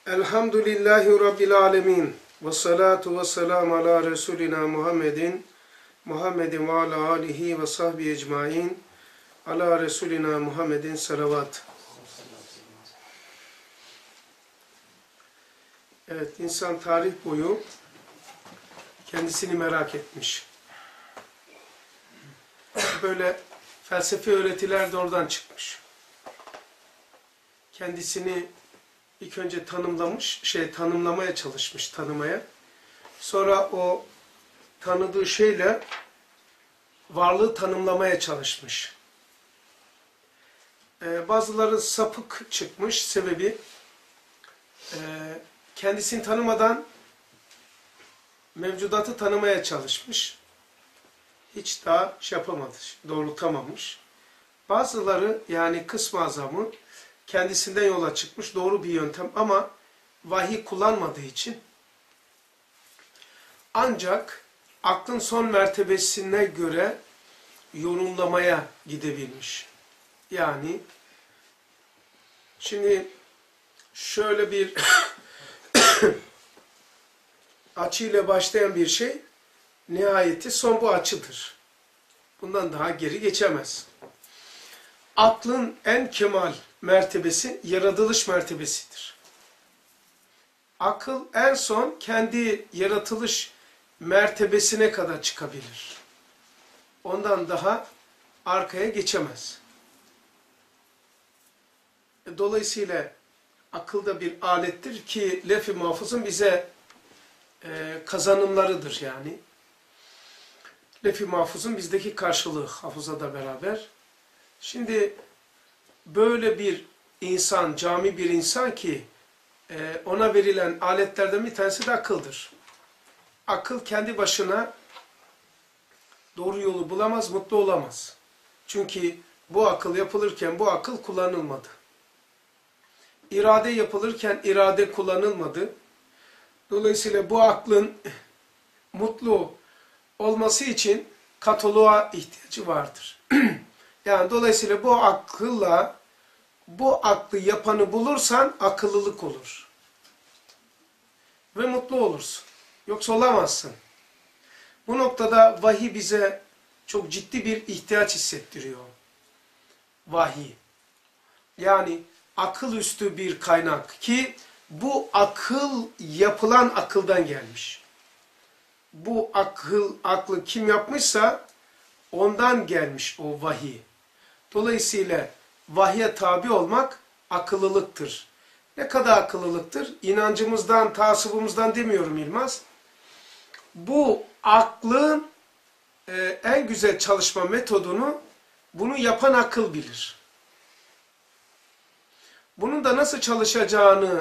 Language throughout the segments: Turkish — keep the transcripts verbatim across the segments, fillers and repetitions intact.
Elhamdülillahi Rabbil alemin. Ve salatu ve selamu ala Resulina Muhammedin. Muhammedin ve ala alihi ve sahbihi ecmain. Ala Resulina Muhammedin salavat. Evet, insan tarih boyu kendisini merak etmiş. Böyle felsefi öğretiler de oradan çıkmış. Kendisini ilk önce tanımlamış, şey tanımlamaya çalışmış, tanımaya. Sonra o tanıdığı şeyle varlığı tanımlamaya çalışmış. Ee, bazıları sapık çıkmış, sebebi e, kendisini tanımadan mevcudatı tanımaya çalışmış. Hiç daha şey yapamadı, doğrultamamış. Bazıları, yani kısmı azamı kendisinden yola çıkmış, doğru bir yöntem ama vahiy kullanmadığı için ancak aklın son mertebesine göre yorumlamaya gidebilmiş. Yani şimdi şöyle bir açıyla başlayan bir şey, nihayeti son bu açıdır. Bundan daha geri geçemez. Aklın en kemal mertebesi yaratılış mertebesidir. Akıl en son kendi yaratılış mertebesine kadar çıkabilir. Ondan daha arkaya geçemez. Dolayısıyla akıl da bir alettir ki lef-i mahfuzun bize e, kazanımlarıdır yani. Lef-i mahfuzun bizdeki karşılığı hafızada beraber. Şimdi böyle bir insan, cami bir insan ki e, ona verilen aletlerden bir tanesi de akıldır. Akıl kendi başına doğru yolu bulamaz, mutlu olamaz. Çünkü bu akıl yapılırken bu akıl kullanılmadı. İrade yapılırken irade kullanılmadı. Dolayısıyla bu aklın mutlu olması için kataloğa ihtiyacı vardır. Yani dolayısıyla bu akılla bu aklı yapanı bulursan akıllılık olur. Ve mutlu olursun. Yoksa olamazsın. Bu noktada vahiy bize çok ciddi bir ihtiyaç hissettiriyor. Vahiy. Yani akıl üstü bir kaynak ki bu akıl yapılan akıldan gelmiş. Bu akıl, aklı kim yapmışsa ondan gelmiş o vahiy. Dolayısıyla vahye tabi olmak akıllılıktır. Ne kadar akıllılıktır? İnancımızdan, tasavvufumuzdan demiyorum İlmaz. Bu aklın e, en güzel çalışma metodunu bunu yapan akıl bilir. Bunun da nasıl çalışacağını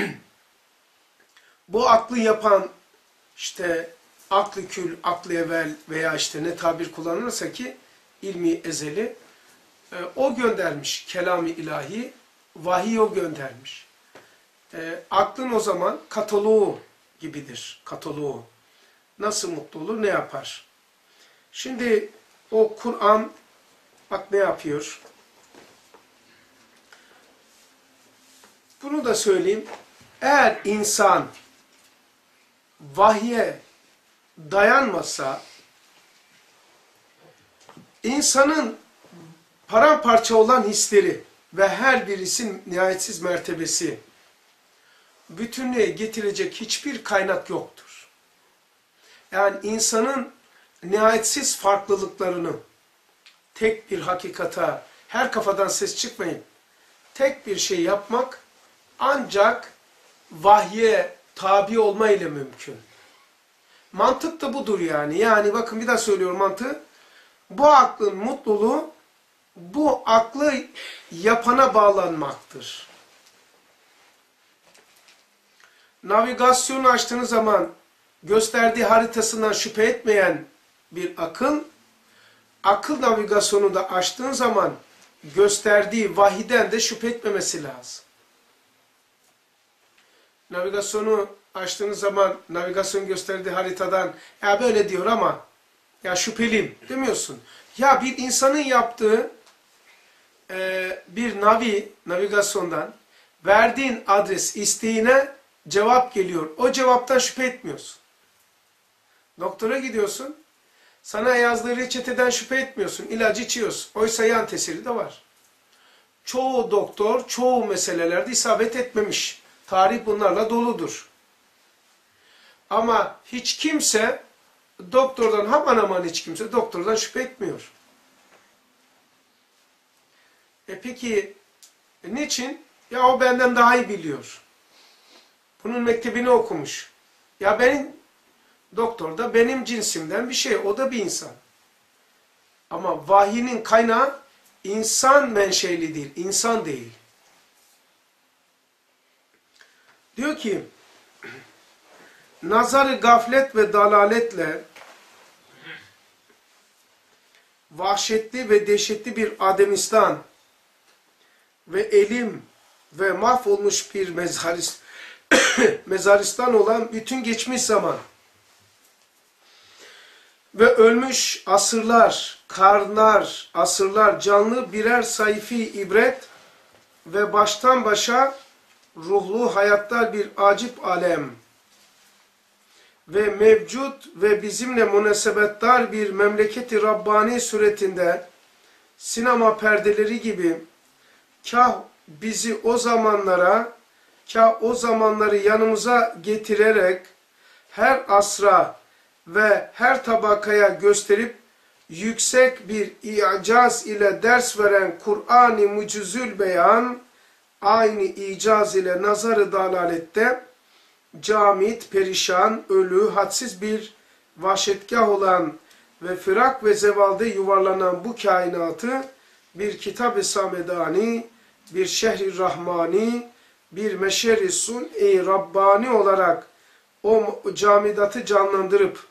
bu aklı yapan işte aklı kül, aklı evvel veya işte ne tabir kullanılırsa ki ilmi ezeli e, o göndermiş kelam-ı ilahi, vahiy o göndermiş. E, aklın o zaman kataloğu gibidir, kataloğu. Nasıl mutlu olur, ne yapar? Şimdi o Kur'an bak ne yapıyor? Bunu da söyleyeyim. Eğer insan vahye dayanmasa, insanın paramparça olan hisleri ve her birisinin nihayetsiz mertebesi bütünlüğe getirecek hiçbir kaynak yoktur. Yani insanın nihayetsiz farklılıklarını tek bir hakikata, her kafadan ses çıkmayın, tek bir şey yapmak ancak vahye tabi olma ile mümkün. Mantık da budur yani. Yani bakın bir daha söylüyorum mantığı. Bu aklın mutluluğu bu aklı yapana bağlanmaktır. Navigasyonu açtığınız zaman gösterdiği haritasından şüphe etmeyen bir akıl, akıl navigasyonu da açtığın zaman gösterdiği vahiden de şüphe etmemesi lazım. Navigasyonu açtığınız zaman navigasyon gösterdiği haritadan ya böyle diyor ama ya şüpheliyim demiyorsun. Ya bir insanın yaptığı e, bir navi, navigasyondan verdiğin adres isteğine cevap geliyor. O cevaptan şüphe etmiyorsun. Doktora gidiyorsun. Sana yazdığı reçeteden şüphe etmiyorsun. İlacı içiyorsun. Oysa yan tesiri de var. Çoğu doktor, çoğu meselelerde isabet etmemiş. Tarih bunlarla doludur. Ama hiç kimse doktordan, aman aman hiç kimse doktordan şüphe etmiyor. E peki e niçin? Ya o benden daha iyi biliyor. Bunun mektebini okumuş. Ya benim doktor da benim cinsimden bir şey. O da bir insan. Ama vahyinin kaynağı insan menşeli değil. İnsan değil. Diyor ki nazarı gaflet ve dalaletle vahşetli ve dehşetli bir Ademistan ve elim ve mahvolmuş bir mezarist, mezaristan olan bütün geçmiş zaman ve ölmüş asırlar, karnlar, asırlar canlı birer sayfi ibret ve baştan başa ruhlu hayatlar bir acip alem ve mevcut ve bizimle münasebetdar bir memleketi Rabbani suretinde sinema perdeleri gibi kah bizi o zamanlara, kah o zamanları yanımıza getirerek her asra ve her tabakaya gösterip yüksek bir icaz ile ders veren Kur'an-ı Mucizül Beyan aynı icaz ile nazar-ı dalalette camit, perişan, ölü, hadsiz bir vahşetgah olan ve firak ve zevalde yuvarlanan bu kainatı bir kitab-ı samedani, bir şehri rahmani, bir meşeri sun-i Rabbani olarak o camidatı canlandırıp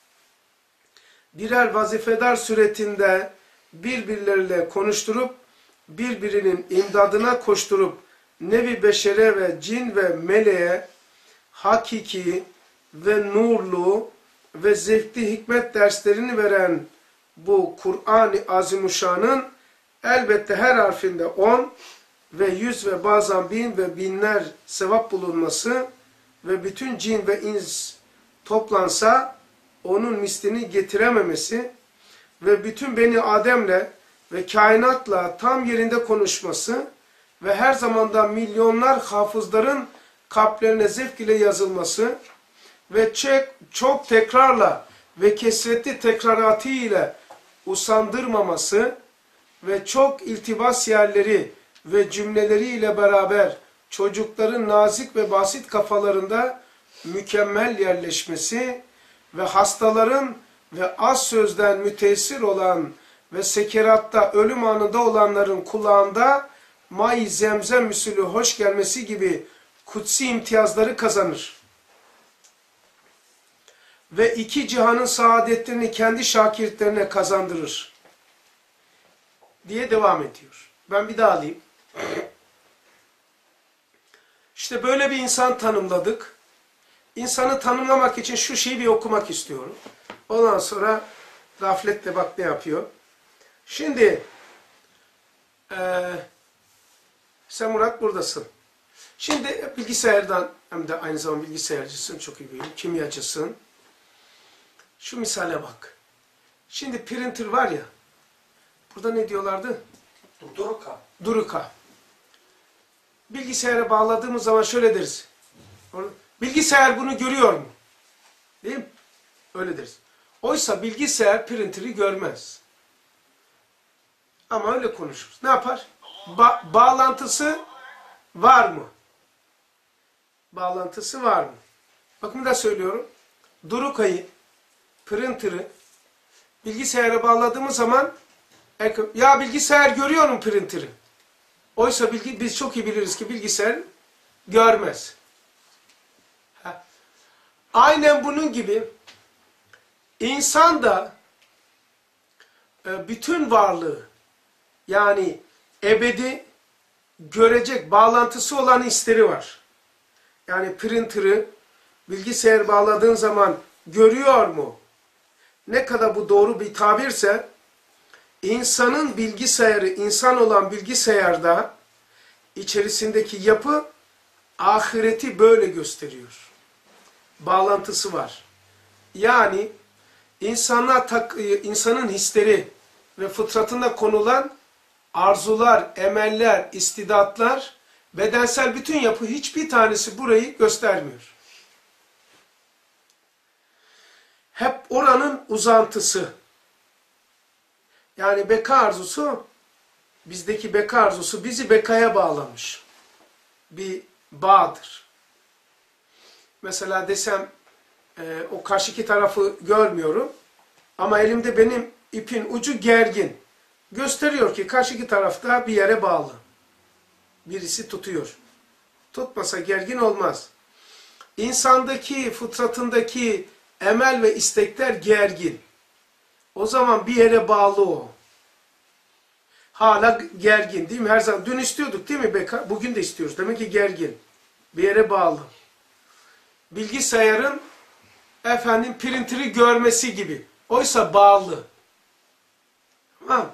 birer vazifedar suretinde birbirleriyle konuşturup birbirinin imdadına koşturup nevi beşere ve cin ve meleğe hakiki ve nurlu ve zevkli hikmet derslerini veren bu Kur'an-ı Azimuşşan'ın elbette her harfinde on ve yüz ve bazen bin ve binler sevap bulunması ve bütün cin ve ins toplansa onun mislini getirememesi ve bütün Beni Adem'le ve kainatla tam yerinde konuşması ve her zamanda milyonlar hafızların kalplerine zevk ile yazılması ve çok, çok tekrarla ve kesretli tekraratı ile usandırmaması ve çok iltibas yerleri ve cümleleriyle beraber çocukların nazik ve basit kafalarında mükemmel yerleşmesi ve hastaların ve az sözden müteessir olan ve sekeratta ölüm anında olanların kulağında may zemzem usulü hoş gelmesi gibi kutsi imtiyazları kazanır. Ve iki cihanın saadetlerini kendi şakirtlerine kazandırır. Diye devam ediyor. Ben bir daha alayım. İşte böyle bir insan tanımladık. İnsanı tanımlamak için şu şeyi bir okumak istiyorum. Ondan sonra gafletle bak ne yapıyor. Şimdi ee, sen Murat buradasın. Şimdi bilgisayardan hem de aynı zamanda bilgisayarcısın, çok iyi biliyorum, kimyacısın. Şu misale bak. Şimdi printer var ya, burada ne diyorlardı? Duruka. Duruka. Bilgisayara bağladığımız zaman şöyle deriz. Bilgisayar bunu görüyor mu? Değil mi? Öyle deriz. Oysa bilgisayar printeri görmez. Ama öyle konuşuruz. Ne yapar? Ba bağlantısı var mı? Bağlantısı var mı? Bakın da söylüyorum. Durukayı, printer'ı bilgisayara bağladığımız zaman ya bilgisayar görüyor mu printer'ı? Oysa bilgi, biz çok iyi biliriz ki bilgisayar görmez. Ha. Aynen bunun gibi insan da bütün varlığı yani ebedi görecek bağlantısı olan hisleri var. Yani printer'ı bilgisayar bağladığın zaman görüyor mu? Ne kadar bu doğru bir tabirse insanın bilgisayarı, insan olan bilgisayarda içerisindeki yapı ahireti böyle gösteriyor. Bağlantısı var. Yani insana tak, insanın hisleri ve fıtratında konulan arzular, emeller, istidatlar, bedensel bütün yapı hiçbir tanesi burayı göstermiyor. Hep oranın uzantısı. Yani beka arzusu, bizdeki beka arzusu bizi bekaya bağlamış. Bir bağdır. Mesela desem e, o karşıki tarafı görmüyorum ama elimde benim ipin ucu gergin. Gösteriyor ki karşıki tarafta bir yere bağlı. Birisi tutuyor. Tutmasa gergin olmaz. İnsandaki, fıtratındaki emel ve istekler gergin. O zaman bir yere bağlı o. Hala gergin değil mi? Her zaman. Dün istiyorduk değil mi beka? Bugün de istiyoruz. Demek ki gergin. Bir yere bağlı. Bilgisayarın efendim printeri görmesi gibi. Oysa bağlı. Tamam.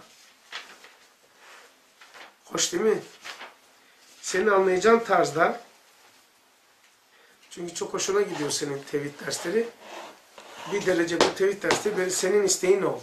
Hoş değil mi? Senin anlayacağın tarzda. Çünkü çok hoşuna gidiyor senin tevhid dersleri. Bir derece bu tevhid dersleri senin isteğin oldu.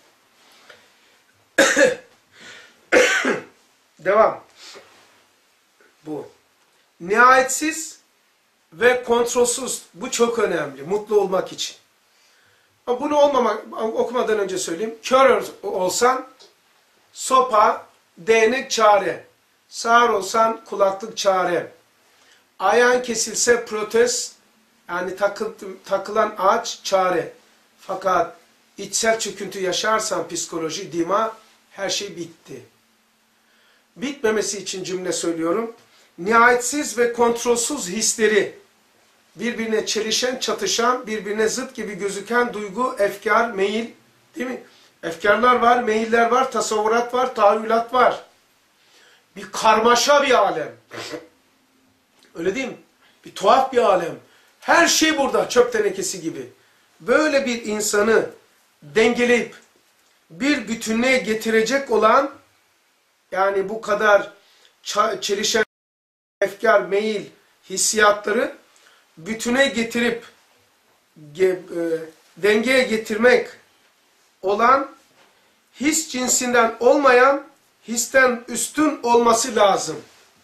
Devam. Bu. Nihayetsiz ve kontrolsüz. Bu çok önemli. Mutlu olmak için. Ama bunu olmamak, okumadan önce söyleyeyim. Kör olsan sopa, değnek çare. Sağır olsan kulaklık çare. Ayağın kesilse protez, yani takı, takılan ağaç çare. Fakat içsel çöküntü yaşarsan psikoloji, dima, her şey bitti. Bitmemesi için cümle söylüyorum. Nihayetsiz ve kontrolsüz hisleri, birbirine çelişen, çatışan, birbirine zıt gibi gözüken duygu, efkar, meyil, değil mi? Efkarlar var, meyiller var, tasavvurat var, tahayyülat var. Bir karmaşa bir alem. Öyle değil mi? Bir tuhaf bir alem. Her şey burada, çöp tenekesi gibi. Böyle bir insanı dengeleyip bir bütünlüğe getirecek olan, yani bu kadar çelişen efkar, meyil, hissiyatları bütüne getirip e, dengeye getirmek olan, his cinsinden olmayan, histen üstün olması lazım.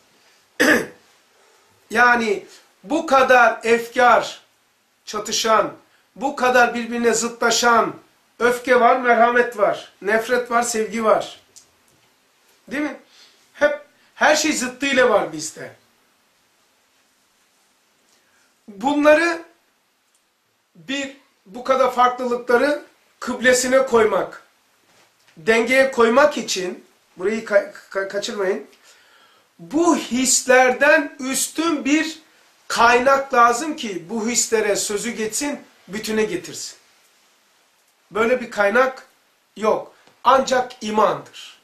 Yani bu kadar efkar çatışan, bu kadar birbirine zıtlaşan öfke var, merhamet var, nefret var, sevgi var. Değil mi? Hep her şey zıttıyla var bizde. Bunları bir bu kadar farklılıkları kıblesine koymak, dengeye koymak için, burayı ka ka kaçırmayın, bu hislerden üstün bir kaynak lazım ki bu hislere sözü geçsin, bütüne getirsin. Böyle bir kaynak yok. Ancak imandır.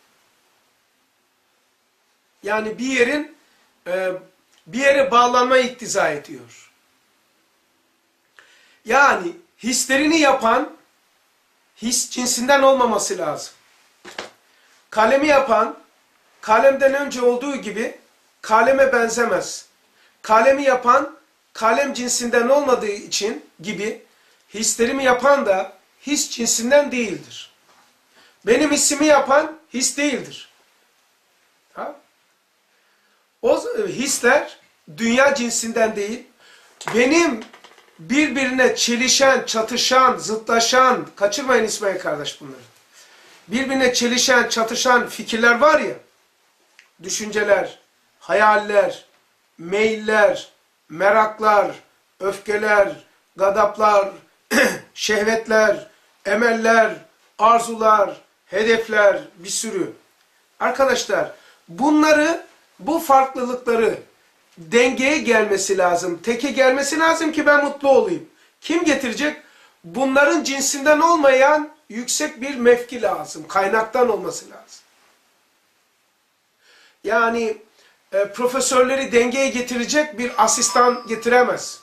Yani bir yerin e, bir yere bağlanma iktiza ediyor. Yani hislerini yapan his cinsinden olmaması lazım. Kalemi yapan kalemden önce olduğu gibi kaleme benzemez. Kalemi yapan kalem cinsinden olmadığı için gibi hislerimi yapan da his cinsinden değildir. Benim hissimi yapan his değildir. Ha? O hisler dünya cinsinden değil. Benim birbirine çelişen, çatışan, zıtlaşan, kaçırmayın İsmail kardeş bunları. Birbirine çelişen, çatışan fikirler var ya, düşünceler, hayaller, meyiller, meraklar, öfkeler, gadaplar, şehvetler, emeller, arzular, hedefler, bir sürü. Arkadaşlar, bunları, bu farklılıkları dengeye gelmesi lazım, teke gelmesi lazım ki ben mutlu olayım. Kim getirecek? Bunların cinsinden olmayan yüksek bir mevki lazım, kaynaktan olması lazım. Yani e, profesörleri dengeye getirecek bir asistan getiremez.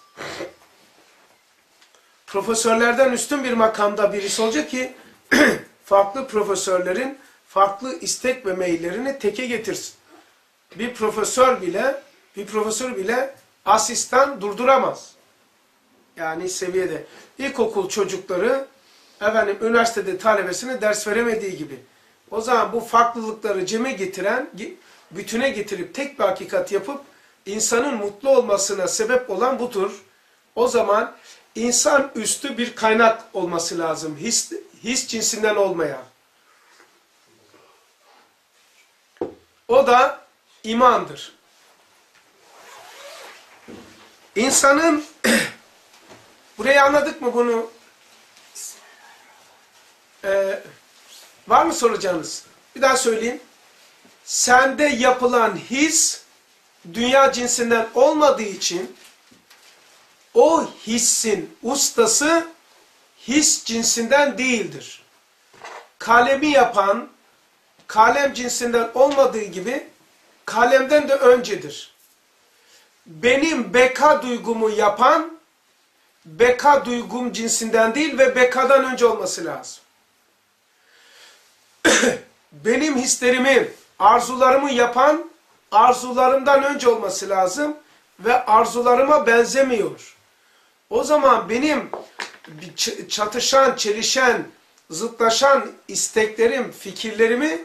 Profesörlerden üstün bir makamda birisi olacak ki farklı profesörlerin farklı istek ve meyillerini teke getirsin. Bir profesör bile, bir profesör bile asistan durduramaz. Yani seviyede. İlkokul çocukları efendim üniversitede talebesine ders veremediği gibi. O zaman bu farklılıkları ceme getiren, bütüne getirip tek bir hakikat yapıp insanın mutlu olmasına sebep olan budur. O zaman insan üstü bir kaynak olması lazım. His, his cinsinden olmayan. O da imandır. İnsanın burayı anladık mı bunu? Ee, var mı soracağınız? Bir daha söyleyeyim. Sende yapılan his dünya cinsinden olmadığı için o hissin ustası his cinsinden değildir. Kalemi yapan kalem cinsinden olmadığı gibi kalemden de öncedir. Benim beka duygumu yapan beka duygum cinsinden değil ve bekadan önce olması lazım. Benim hislerimi, arzularımı yapan arzularımdan önce olması lazım ve arzularıma benzemiyor. O zaman benim çatışan, çelişen, zıtlaşan isteklerim, fikirlerimi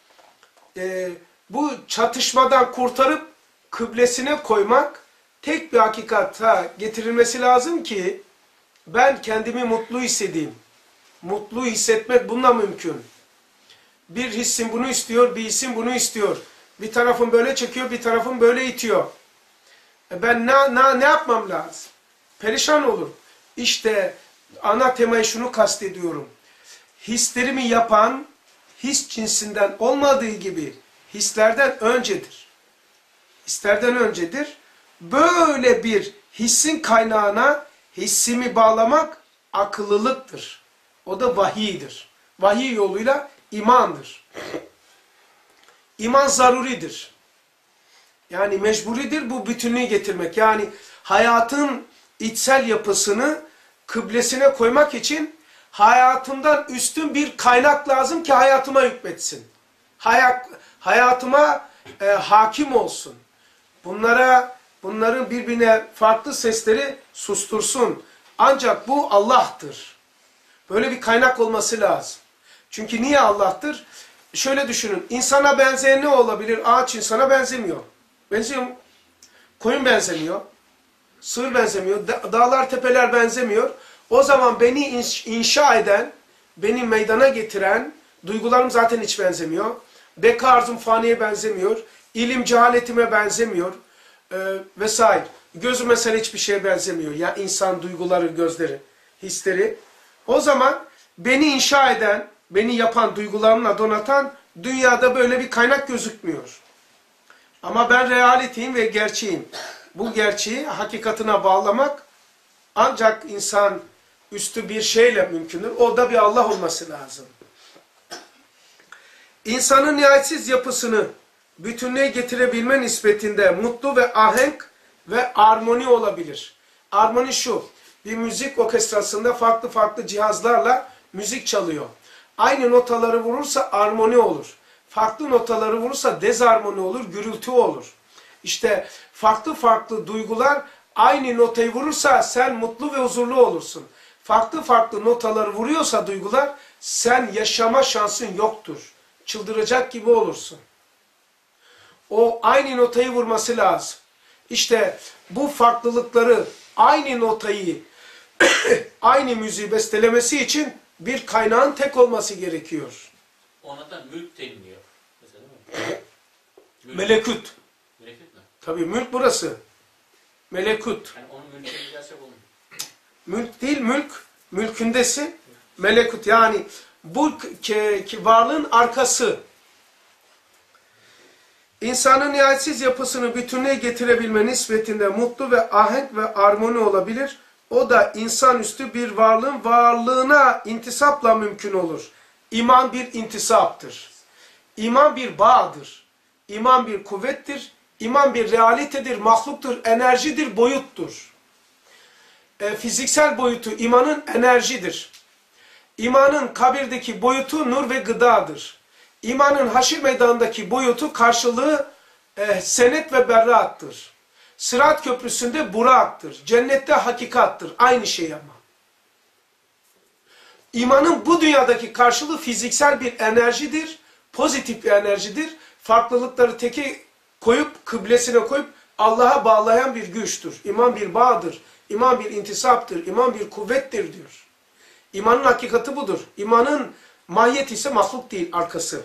e, bu çatışmadan kurtarıp kıblesine koymak, tek bir hakikata getirilmesi lazım ki ben kendimi mutlu hissedeyim. Mutlu hissetmek bununla mümkün. Bir hissim bunu istiyor, bir hissim bunu istiyor. Bir tarafım böyle çekiyor, bir tarafım böyle itiyor. E ben ne, ne, ne yapmam lazım? Perişan olur. İşte ana temayı şunu kastediyorum. Hislerimi yapan, his cinsinden olmadığı gibi hislerden öncedir. Hislerden öncedir. Böyle bir hissin kaynağına hissimi bağlamak akıllılıktır. O da vahiydir. Vahiy yoluyla imandır. İman zaruridir. Yani mecburidir bu bütünlüğü getirmek. Yani hayatın içsel yapısını kıblesine koymak için hayatımdan üstün bir kaynak lazım ki hayatıma hükmetsin. Hayat, hayatıma e, hakim olsun. Bunlara, bunların birbirine farklı sesleri sustursun. Ancak bu Allah'tır. Böyle bir kaynak olması lazım. Çünkü niye Allah'tır? Şöyle düşünün. İnsana benzeyen ne olabilir? Ağaç insana benzemiyor. Benziyor mu? Koyun benzemiyor. Sığır benzemiyor. Dağlar, tepeler benzemiyor. O zaman beni inşa eden, beni meydana getiren, duygularım zaten hiç benzemiyor. Beka arzum faniye benzemiyor. İlim cehaletime benzemiyor. Ee, vesaire. Gözü mesela hiçbir şeye benzemiyor. Ya insan duyguları, gözleri, hisleri. O zaman beni inşa eden, beni yapan, duygularımla donatan dünyada böyle bir kaynak gözükmüyor. Ama ben realiteyim ve gerçeğim. Bu gerçeği hakikatine bağlamak ancak insan üstü bir şeyle mümkündür. O da bir Allah olması lazım. İnsanın nihayetsiz yapısını bütünlüğe getirebilme nispetinde mutlu ve ahenk ve armoni olabilir. Armoni şu, bir müzik orkestrasında farklı farklı cihazlarla müzik çalıyor. Aynı notaları vurursa armoni olur. Farklı notaları vurursa dezarmoni olur, gürültü olur. İşte farklı farklı duygular aynı notayı vurursa sen mutlu ve huzurlu olursun. Farklı farklı notaları vuruyorsa duygular sen yaşama şansın yoktur. Çıldıracak gibi olursun. O aynı notayı vurması lazım. İşte bu farklılıkları aynı notayı aynı müziği bestelemesi için bir kaynağın tek olması gerekiyor. Ona da mülk deniliyor. Mesela değil mi? Mülk. Melekut. Melekut mu? Tabii mülk burası. Melekut. Yani onun mülkünü gelsek olur. Mülk değil mülk. Mülkündesi melekut. Yani bu ki, ki varlığın arkası. İnsanın nihayetsiz yapısını bütünlüğe getirebilme nispetinde mutlu ve ahenk ve armoni olabilir. O da insanüstü bir varlığın varlığına intisapla mümkün olur. İman bir intisaptır. İman bir bağdır. İman bir kuvvettir. İman bir realitedir, mahluktur, enerjidir, boyuttur. E, fiziksel boyutu imanın enerjidir. İmanın kabirdeki boyutu nur ve gıdadır. İmanın haşir meydanındaki boyutu karşılığı e, senet ve berraattır. Sırat köprüsünde buraattır. Cennette hakikattır. Aynı şey ama. İmanın bu dünyadaki karşılığı fiziksel bir enerjidir. Pozitif bir enerjidir. Farklılıkları teke koyup, kıblesine koyup Allah'a bağlayan bir güçtür. İman bir bağdır. İman bir intisaptır. İman bir kuvvettir diyor. İmanın hakikati budur. İmanın mahiyeti ise mahluk değil, arkası.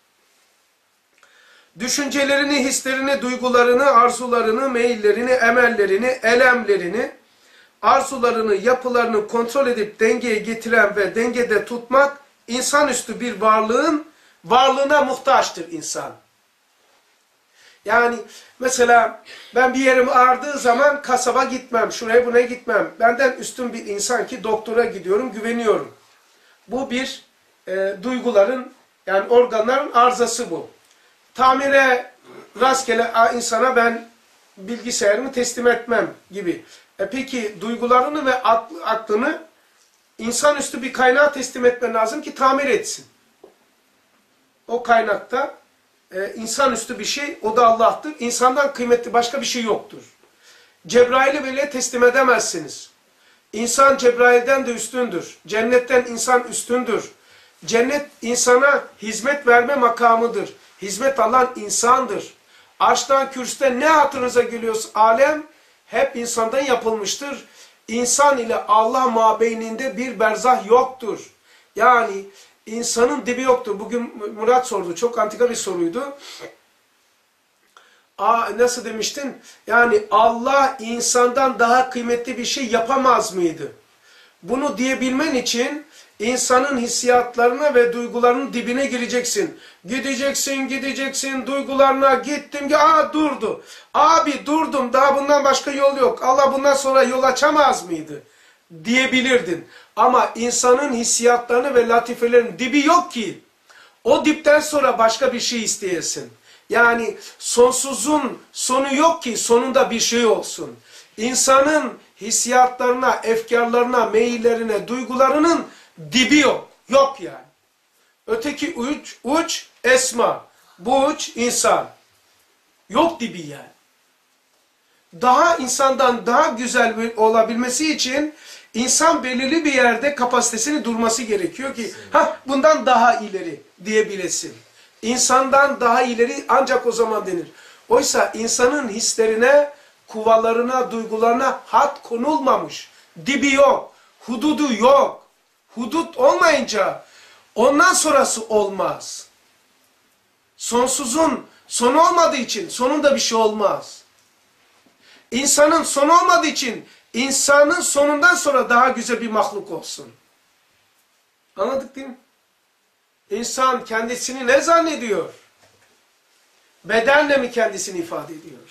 Düşüncelerini, hislerini, duygularını, arzularını, meyillerini, emellerini, elemlerini, arzularını, yapılarını kontrol edip dengeye getiren ve dengede tutmak, insanüstü bir varlığın varlığına muhtaçtır insan. Yani mesela ben bir yerim ağrıdığı zaman kasaba gitmem, şuraya buraya gitmem. Benden üstün bir insan ki doktora gidiyorum, güveniyorum. Bu bir e, duyguların, yani organların arızası bu. Tamire rastgele insana ben bilgisayarımı teslim etmem gibi. E peki duygularını ve aklını insanüstü bir kaynağa teslim etmen lazım ki tamir etsin. O kaynakta e, insanüstü bir şey, o da Allah'tır. İnsandan kıymetli başka bir şey yoktur. Cebrail'i bile teslim edemezsiniz. İnsan Cebrail'den de üstündür. Cennetten insan üstündür. Cennet insana hizmet verme makamıdır. Hizmet alan insandır. Arştan, kürsüden ne hatırınıza geliyorsa alem hep insandan yapılmıştır. İnsan ile Allah mabeyninde bir berzah yoktur. Yani insanın dibi yoktur. Bugün Murat sordu. Çok antika bir soruydu. Aa, nasıl demiştin? Yani Allah insandan daha kıymetli bir şey yapamaz mıydı? Bunu diyebilmen için insanın hissiyatlarına ve duygularının dibine gireceksin. Gideceksin, gideceksin, duygularına gittim ki aa durdu. Abi durdum, daha bundan başka yol yok. Allah bundan sonra yol açamaz mıydı? Diyebilirdin. Ama insanın hissiyatlarını ve latifelerin dibi yok ki. O dipten sonra başka bir şey isteyesin. Yani sonsuzun sonu yok ki sonunda bir şey olsun. İnsanın hissiyatlarına, efkarlarına, meyillerine, duygularının dibi yok. Yok yani. Öteki uç, uç esma. Bu uç insan. Yok dibi yani. Daha insandan daha güzel olabilmesi için insan belirli bir yerde kapasitesini durması gerekiyor ki ha bundan daha ileri diyebilesin. İnsandan daha ileri ancak o zaman denir. Oysa insanın hislerine, kuvalarına, duygularına had konulmamış. Dibi yok. Hududu yok. Hudut olmayınca ondan sonrası olmaz. Sonsuzun sonu olmadığı için sonunda bir şey olmaz. İnsanın sonu olmadığı için insanın sonundan sonra daha güzel bir mahluk olsun. Anladık değil mi? İnsan kendisini ne zannediyor? Bedenle mi kendisini ifade ediyor?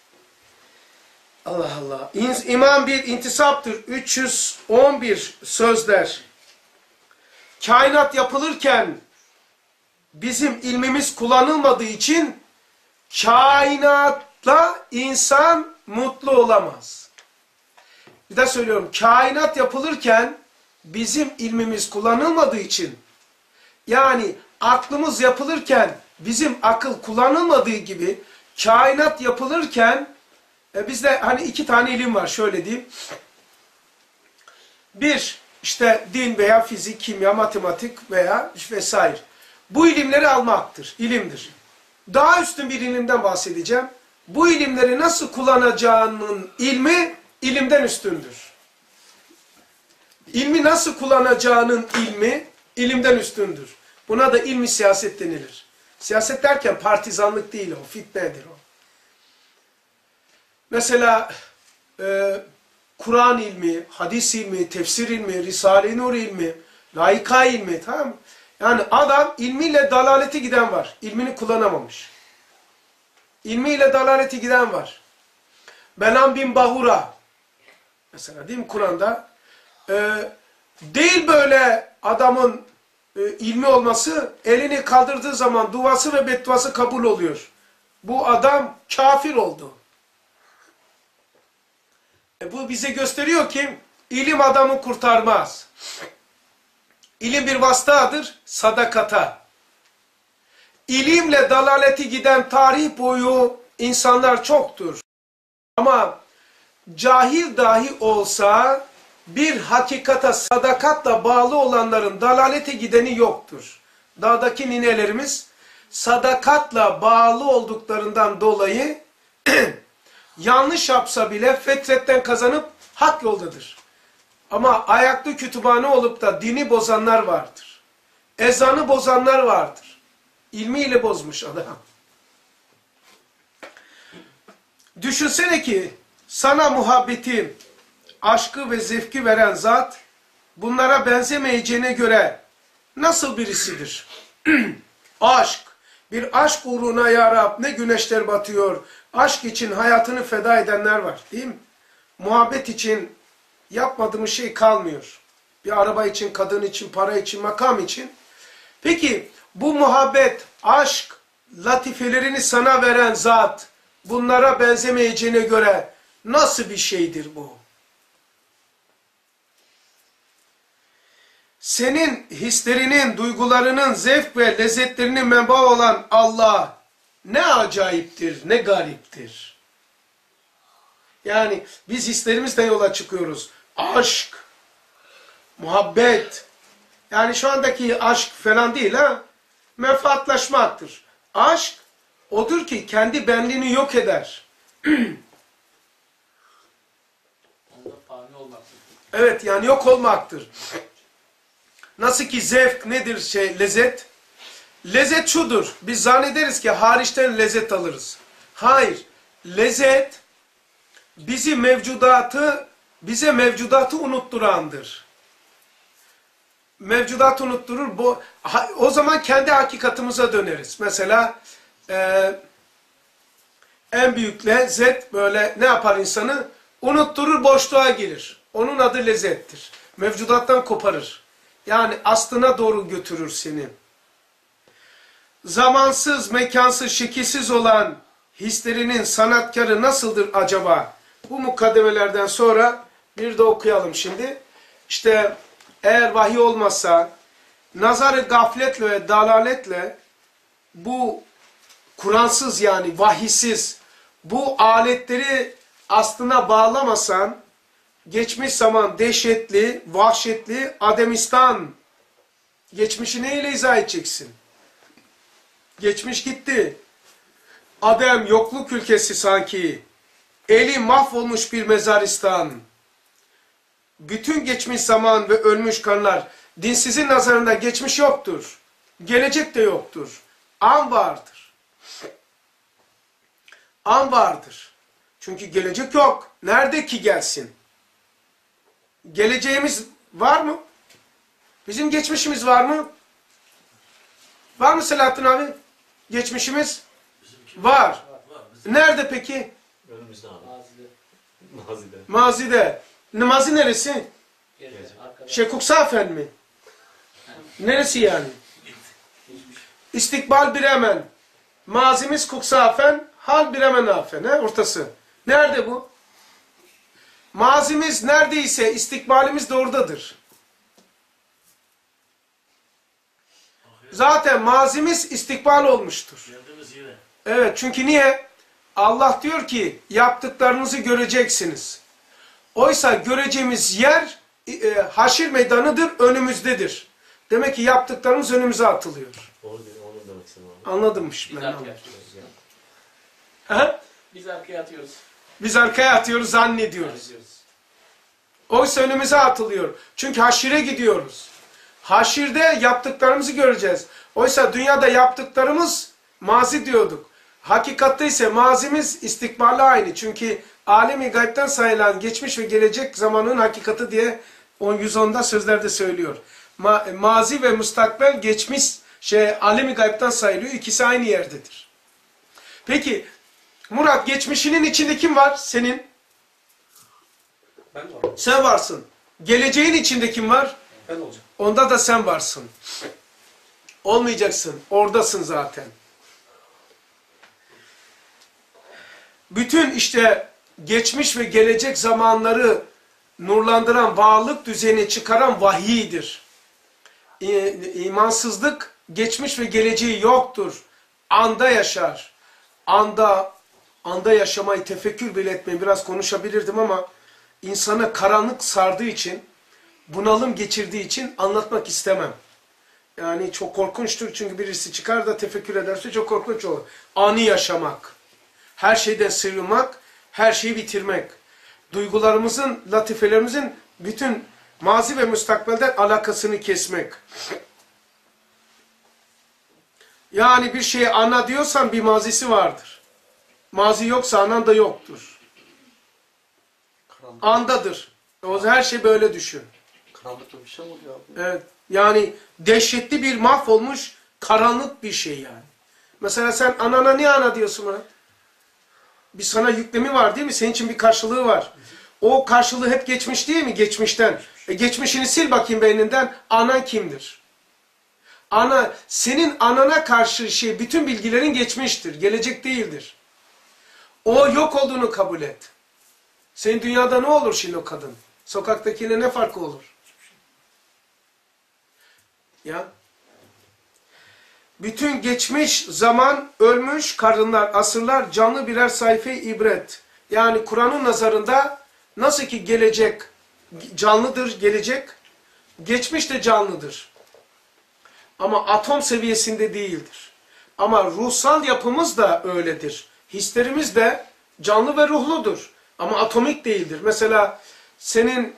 Allah Allah. İman bir intisaptır. üç yüz on bir sözler. Kainat yapılırken bizim ilmimiz kullanılmadığı için kainatla insan mutlu olamaz. Bir daha söylüyorum. Kainat yapılırken bizim ilmimiz kullanılmadığı için, yani aklımız yapılırken bizim akıl kullanılmadığı gibi kainat yapılırken e, bizde hani iki tane ilim var şöyle diyeyim. Bir işte din veya fizik, kimya, matematik veya vesaire. Bu ilimleri almaktır, ilimdir. Daha üstün bir ilimden bahsedeceğim. Bu ilimleri nasıl kullanacağının ilmi ilimden üstündür. İlmi nasıl kullanacağının ilmi ilimden üstündür. Buna da ilmi siyaset denilir. Siyaset derken partizanlık değil o, fitnedir o. Mesela e, Kur'an ilmi, hadis ilmi, tefsir ilmi, Risale-i Nur ilmi, laika ilmi, tamam mı? Yani adam ilmiyle dalalete giden var. İlmini kullanamamış. İlmiyle dalalete giden var. Belam bin Bahura, mesela değil mi Kur'an'da? E, değil böyle adamın e, ilmi olması, elini kaldırdığı zaman duası ve bedduası kabul oluyor. Bu adam kafir oldu. E, bu bize gösteriyor ki ilim adamı kurtarmaz. İlim bir vasıtadır sadakata. İlimle dalaleti giden tarih boyu insanlar çoktur. Ama cahil dahi olsa bir hakikata sadakatla bağlı olanların dalalete gideni yoktur. Dağdaki ninelerimiz sadakatla bağlı olduklarından dolayı yanlış yapsa bile fetretten kazanıp hak yoldadır. Ama ayaklı kütüphane olup da dini bozanlar vardır. Ezanı bozanlar vardır. İlmiyle bozmuş adam. Düşünsene ki sana muhabbeti, aşkı ve zevki veren zat bunlara benzemeyeceğine göre nasıl birisidir? Aşk. Bir aşk uğruna ya Rab ne güneşler batıyor. Aşk için hayatını feda edenler var değil mi? Muhabbet için yapmadığımız şey kalmıyor. Bir araba için, kadın için, para için, makam için. Peki bu muhabbet, aşk, latifelerini sana veren zat bunlara benzemeyeceğine göre nasıl bir şeydir bu? Senin hislerinin, duygularının, zevk ve lezzetlerinin menba olan Allah ne acayiptir, ne gariptir. Yani biz hislerimizle yola çıkıyoruz. Aşk, muhabbet. Yani şu andaki aşk falan değil ha. Menfaatlaşmaktır. Aşk odur ki kendi benliğini yok eder. Onda fani olmaktır. Evet yani yok olmaktır. Nasıl ki zevk nedir şey lezzet? Lezzet şudur. Biz zannederiz ki hariçten lezzet alırız. Hayır. Lezzet bizi mevcudatı bize mevcudatı unutturandır. Mevcudatı unutturur. Bu, o zaman kendi hakikatimize döneriz. Mesela e, en büyük lezzet böyle ne yapar insanı? Unutturur, boşluğa girir. Onun adı lezzettir. Mevcudattan koparır. Yani aslına doğru götürür seni. Zamansız, mekansız, şekilsiz olan hislerinin sanatkarı nasıldır acaba? Bu mukaddemelerden sonra bir de okuyalım şimdi. İşte eğer vahiy olmazsa, nazarı gafletle ve dalaletle bu Kur'ansız yani vahisiz bu aletleri aslına bağlamasan, geçmiş zaman dehşetli, vahşetli Ademistan. Geçmişi neyle izah edeceksin? Geçmiş gitti. Adem yokluk ülkesi sanki. Eli mahvolmuş bir mezaristan. Bütün geçmiş zaman ve ölmüş kanlar. Dinsizin nazarında geçmiş yoktur. Gelecek de yoktur. An vardır. An vardır. Çünkü gelecek yok. Nerede ki gelsin? Geleceğimiz var mı? Bizim geçmişimiz var mı? Var mı Selahattin abi? Geçmişimiz? Var. Nerede peki? Önümüzde abi. Mazide. Mazide. Mazide. Mazi neresi? Geride, arkada. Şekuksafen mi? Neresi yani? İstikbal Biremen. Mazimiz Kuksafen, hal Biremen afen. He? Ortası. Nerede bu? Mazimiz neredeyse istikbalimiz de oradadır. Zaten mazimiz istikbal olmuştur. Geldiğimiz yere. Evet çünkü niye? Allah diyor ki yaptıklarınızı göreceksiniz. Oysa göreceğimiz yer e, haşir meydanıdır, önümüzdedir. Demek ki yaptıklarımız önümüze atılıyor. Onu, onu demek istedim abi. Anladımmış Biz ben arkaya anladım. atıyoruz. Aha. Biz arkaya atıyoruz. Biz arkaya atıyoruz, zannediyoruz. Zannediyoruz. Oysa önümüze atılıyor. Çünkü haşire gidiyoruz. Haşirde yaptıklarımızı göreceğiz. Oysa dünyada yaptıklarımız mazi diyorduk. Hakikatte ise mazimiz istikballe aynı. Çünkü alemi gaybden sayılan geçmiş ve gelecek zamanın hakikati diye yüz onda sözlerde söylüyor. Ma mazi ve müstakbel geçmiş şey alemi gaybden sayılıyor. İkisi aynı yerdedir. Peki Murat geçmişinin içinde kim var? Senin. Ben de varım. Sen varsın. Geleceğin içinde kim var? Ben olacağım. Onda da sen varsın. Olmayacaksın. Oradasın zaten. Bütün işte geçmiş ve gelecek zamanları nurlandıran, varlık düzeni çıkaran vahiydir. İmansızlık geçmiş ve geleceği yoktur. Anda yaşar. Anda anda yaşamayı, tefekkür bile etmeyi biraz konuşabilirdim ama insana karanlık sardığı için, bunalım geçirdiği için anlatmak istemem. Yani çok korkunçtur çünkü birisi çıkar da tefekkür ederse çok korkunç olur. Ani yaşamak, her şeyden sıyrılmak, her şeyi bitirmek, duygularımızın, latifelerimizin bütün mazi ve müstakbelden alakasını kesmek. Yani bir şeye ana diyorsan bir mazisi vardır. Mazi yoksa anan da yoktur. Karanlık, Andadır. O her şey böyle düşün. karanlıklı bir şey mi oluyor abi? Evet. Yani dehşetli bir mahvolmuş karanlık bir şey yani. Mesela sen anana niye ana diyorsun Murat? Bir sana yüklemi var değil mi? Senin için bir karşılığı var. O karşılığı hep geçmiş değil mi? Geçmişten. E geçmişini sil bakayım beyninden. Anan kimdir? Ana, senin anana karşı şey, bütün bilgilerin geçmiştir. Gelecek değildir. O yok olduğunu kabul et. Senin dünyada ne olur şimdi o kadın? Sokaktakiyle ne farkı olur? Ya. Bütün geçmiş zaman, ölmüş karınlar, asırlar canlı birer sayfa ibret. Yani Kur'an'ın nazarında nasıl ki gelecek canlıdır, gelecek, geçmiş de canlıdır. Ama atom seviyesinde değildir. Ama ruhsal yapımız da öyledir. Hislerimiz de canlı ve ruhludur. Ama atomik değildir. Mesela senin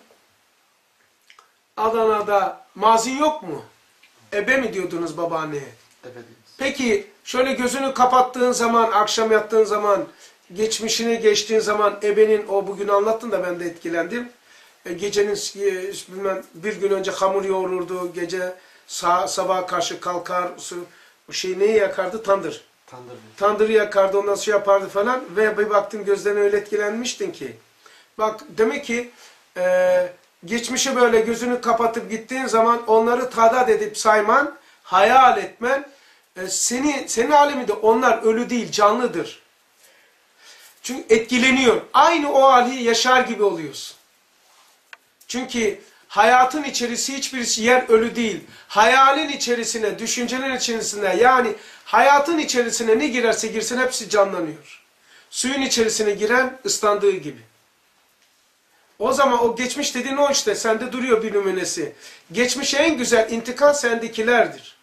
Adana'da mazin yok mu? Ebe mi diyordunuz babaanneye? Evet. Peki şöyle gözünü kapattığın zaman, akşam yattığın zaman, geçmişini geçtiğin zaman ebenin, o bugün anlattın da ben de etkilendim. E, gecenin e, bilmem, bir gün önce hamur yoğururdu, gece sağ, sabaha karşı kalkar, su, şey neyi yakardı? Tandır. Tandır. Tandırı yakardı, ondan şey yapardı falan ve bir baktım gözlerine öyle etkilenmiştin ki. Bak demek ki e, geçmişi böyle gözünü kapatıp gittiğin zaman onları tadat edip sayman, hayal etmen, e, seni, senin aleminde onlar ölü değil, canlıdır. Çünkü etkileniyor. Aynı o hali yaşar gibi oluyorsun. Çünkü hayatın içerisi hiçbirisi yer ölü değil. Hayalin içerisine, düşüncelerin içerisine, yani hayatın içerisine ne girerse girsin hepsi canlanıyor. Suyun içerisine giren ıslandığı gibi. O zaman o geçmiş dediğin o işte sende duruyor bir numunesi. Geçmişe en güzel intikal sendekilerdir.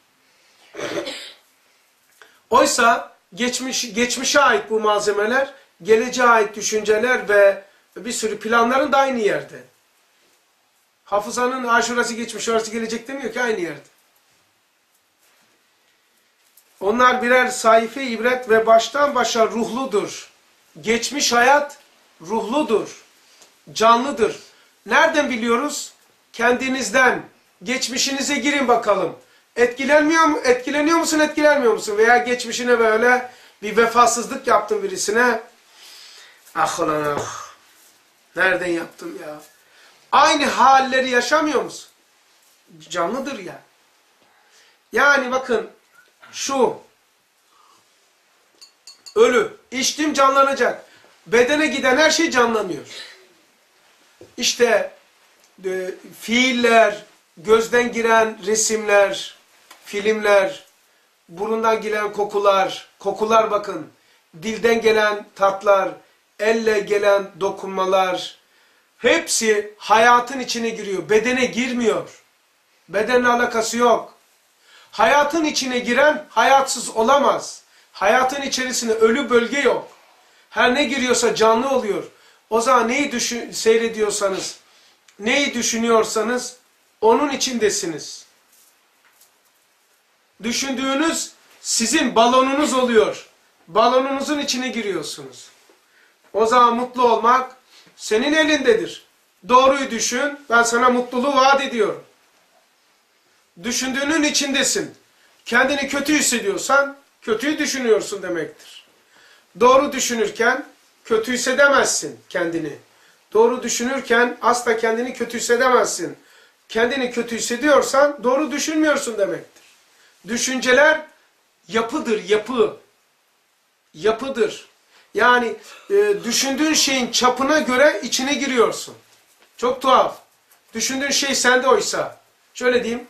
Oysa geçmiş, geçmişe ait bu malzemeler, geleceğe ait düşünceler ve bir sürü planların da aynı yerde. Hafızanın ha şurası geçmiş, orası gelecek demiyor ki, aynı yerde. Onlar birer sayfa ibret ve baştan başa ruhludur. Geçmiş hayat ruhludur, canlıdır. Nereden biliyoruz? Kendinizden. Geçmişinize girin bakalım. Etkilenmiyor mu? Etkileniyor musun, etkilenmiyor musun? Veya geçmişine böyle bir vefasızlık yaptın birisine. Ah ulan ah. Nereden yaptım ya? Aynı halleri yaşamıyor musun? Canlıdır ya. Yani bakın şu ölü, içtim canlanacak. Bedene giden her şey canlanıyor. İşte e, fiiller, gözden giren resimler, filmler, burundan gelen kokular, kokular bakın, dilden gelen tatlar, elle gelen dokunmalar, hepsi hayatın içine giriyor. Bedene girmiyor. Bedenle alakası yok. Hayatın içine giren hayatsız olamaz. Hayatın içerisinde ölü bölge yok. Her ne giriyorsa canlı oluyor. O zaman neyi düşün, seyrediyorsanız, neyi düşünüyorsanız onun içindesiniz. Düşündüğünüz sizin balonunuz oluyor. Balonunuzun içine giriyorsunuz. O zaman mutlu olmak senin elindedir. Doğruyu düşün, ben sana mutluluğu vaat ediyorum. Düşündüğünün içindesin. Kendini kötü hissediyorsan, kötüyü düşünüyorsun demektir. Doğru düşünürken kötü hissedemezsin kendini. Doğru düşünürken asla kendini kötü hissedemezsin. Kendini kötü hissediyorsan doğru düşünmüyorsun demektir. Düşünceler yapıdır, yapı. Yapıdır. Yani e, düşündüğün şeyin çapına göre içine giriyorsun. Çok tuhaf. Düşündüğün şey sende oysa. Şöyle diyeyim.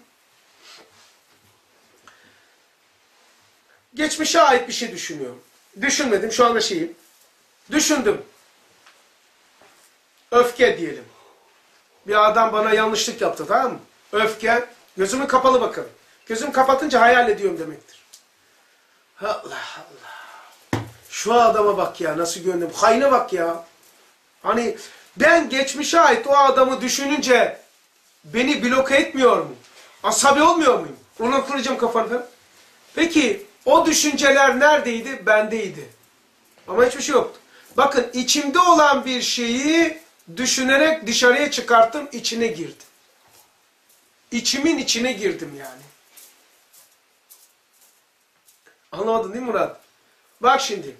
Geçmişe ait bir şey düşünüyorum. Düşünmedim, şu anda şeyim. Düşündüm. Öfke diyelim. Bir adam bana yanlışlık yaptı, tamam mı? Öfke. Gözümü kapalı bakın. Gözümü kapatınca hayal ediyorum demektir. Allah Allah. Şu adama bak ya, nasıl gönlüm. Haine bak ya. Hani ben geçmişe ait o adamı düşününce beni bloke etmiyor mu? Asabi olmuyor muyum? Ona kıracağım kafanı. Peki o düşünceler neredeydi? Bendeydi. Ama hiçbir şey yoktu. Bakın, içimde olan bir şeyi düşünerek dışarıya çıkarttım, içine girdim. İçimin içine girdim yani. Anlamadın değil mi Murat? Bak şimdi.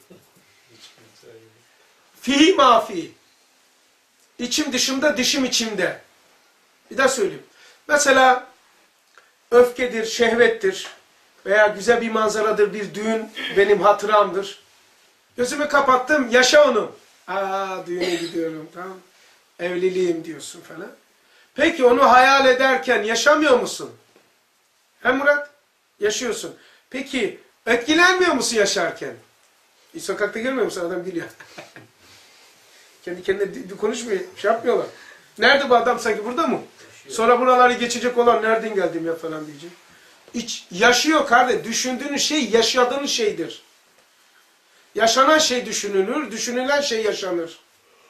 Fihi mafi. İçim dışımda, dışım içimde. Bir daha söyleyeyim. Mesela öfkedir, şehvettir veya güzel bir manzaradır, bir düğün benim hatıramdır. Gözümü kapattım, yaşa onu. Aa, düğüne gidiyorum, tamam. Evliliğim diyorsun falan. Peki onu hayal ederken yaşamıyor musun? He Murat? Yaşıyorsun. Peki etkilenmiyor musun yaşarken? Hiç sokakta görmüyor musun? Adam gülüyor. Kendi kendine konuşmuyor, şey yapmıyorlar. Nerede bu adam, sanki burada mı? Yaşıyor. Sonra buraları geçecek olan nereden geldim ya falan diyecek. İç, yaşıyor kardeş. Düşündüğün şey yaşadığın şeydir. Yaşanan şey düşünülür, düşünülen şey yaşanır.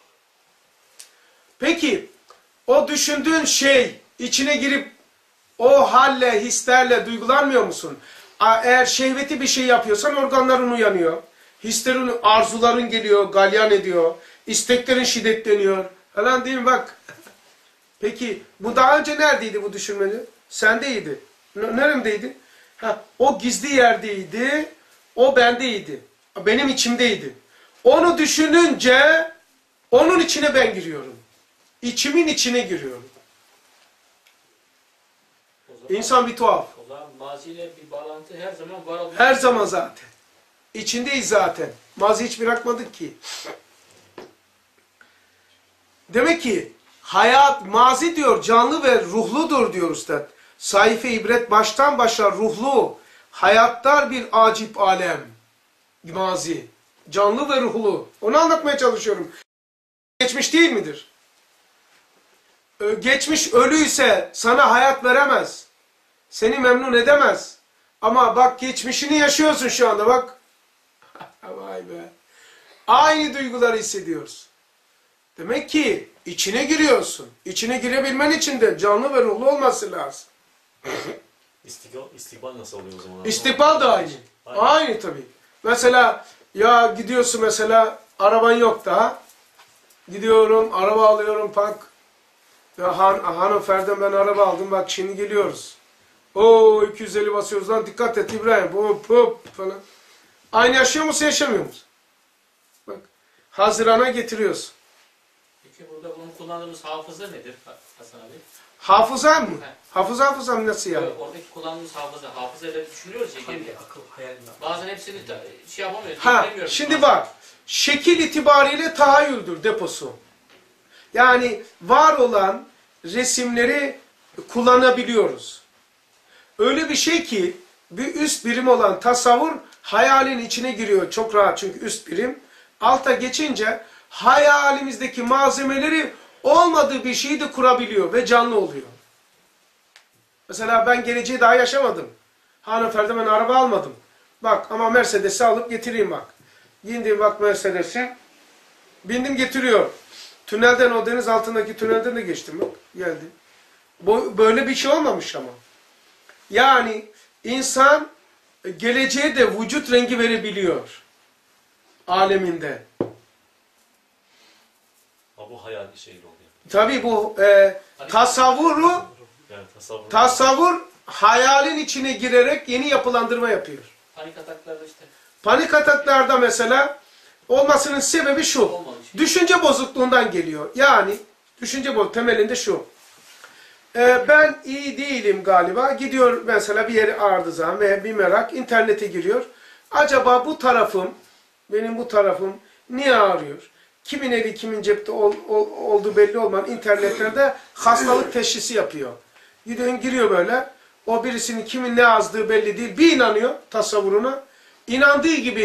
Peki, o düşündüğün şey içine girip o halle, hislerle duygulanmıyor musun? Eğer şehveti bir şey yapıyorsan organların uyanıyor. Hislerin, arzuların geliyor, galyan ediyor. İsteklerin şiddetleniyor. Falan değil mi bak. Peki, bu daha önce neredeydi bu düşünmeni? Sendeydi. Neremdeydi? Ha, o gizli yerdeydi, o bendeydi. Benim içimdeydi. Onu düşününce onun içine ben giriyorum. İçimin içine giriyorum. Zaman, İnsan bir tuhaf. O zaman maziyle bir bağlantı her zaman var oluyor. Her zaman zaten. İçindeyiz zaten. Mazi hiç bırakmadık ki. Demek ki hayat, mazi diyor, canlı ve ruhludur diyor Üstad. Sayfe ibret baştan başa ruhlu, hayattar bir acip alem. Mazi. Canlı ve ruhlu. Onu anlatmaya çalışıyorum. Geçmiş değil midir? Geçmiş ölüyse sana hayat veremez. Seni memnun edemez. Ama bak, geçmişini yaşıyorsun şu anda bak. Vay be. Aynı duyguları hissediyoruz. Demek ki içine giriyorsun. İçine girebilmen için de canlı ve ruhlu olması lazım. İstikbal, istikbal nasıl oluyor o zaman? İstikbal da aynı. Aynı, aynı tabii. Mesela ya gidiyorsun, mesela araban yok daha. Gidiyorum, araba alıyorum, bak. Ya han, hanımeferdiden ben araba aldım, bak şimdi geliyoruz. Oo, iki yüz elli basıyoruz lan, dikkat et İbrahim, hop hop falan. Aynı yaşıyor musun, yaşamıyor musun? Bak, Haziran'a getiriyoruz. Peki burada bunu kullandığımız hafıza nedir Hasan abi? Hafıza mı? He. Hafıza hafıza mı, nasıl yani? Evet, oradaki kullandığımız hafıza, hafızayla düşünüyoruz ya geriye. Akıl, hayal. Bazen hepsini de, şey yapamıyoruz, Ha, bilemiyoruz. şimdi bak, şekil itibariyle tahayyüldür deposu. Yani var olan resimleri kullanabiliyoruz. Öyle bir şey ki bir üst birim olan tasavvur hayalin içine giriyor çok rahat, çünkü üst birim. Alta geçince hayalimizdeki malzemeleri olmadığı bir şeyi de kurabiliyor ve canlı oluyor. Mesela ben geleceği daha yaşamadım. Hanımefendi ben araba almadım. Bak ama Mercedes'i alıp getireyim bak. Bindim bak Mercedes'e. Bindim getiriyor. Tünelden, o deniz altındaki tünelden de geçtim bak. Geldi. Bu, böyle bir şey olmamış ama. Yani insan geleceğe de vücut rengi verebiliyor. Aleminde. Ha, bu hayal şeyle oluyor. Tabii bu e, tasavvuru, Yani tasavvur. tasavvur hayalin içine girerek yeni yapılandırma yapıyor. Panik ataklarda işte. Panik ataklarda mesela olmasının sebebi şu. Olmamış. Düşünce bozukluğundan geliyor. Yani düşünce bozukluğu temelinde şu. Ee, ben iyi değilim galiba. Gidiyor mesela bir yeri arıza ve bir merak, internete giriyor. Acaba bu tarafım, benim bu tarafım niye ağrıyor? Kimin eli kimin cepte ol, ol, olduğu belli olmayan internetlerde hastalık teşhisi yapıyor. Gidiyor, giriyor böyle. O birisinin kimin ne yazdığı belli değil. Bir inanıyor tasavvuruna. İnandığı gibi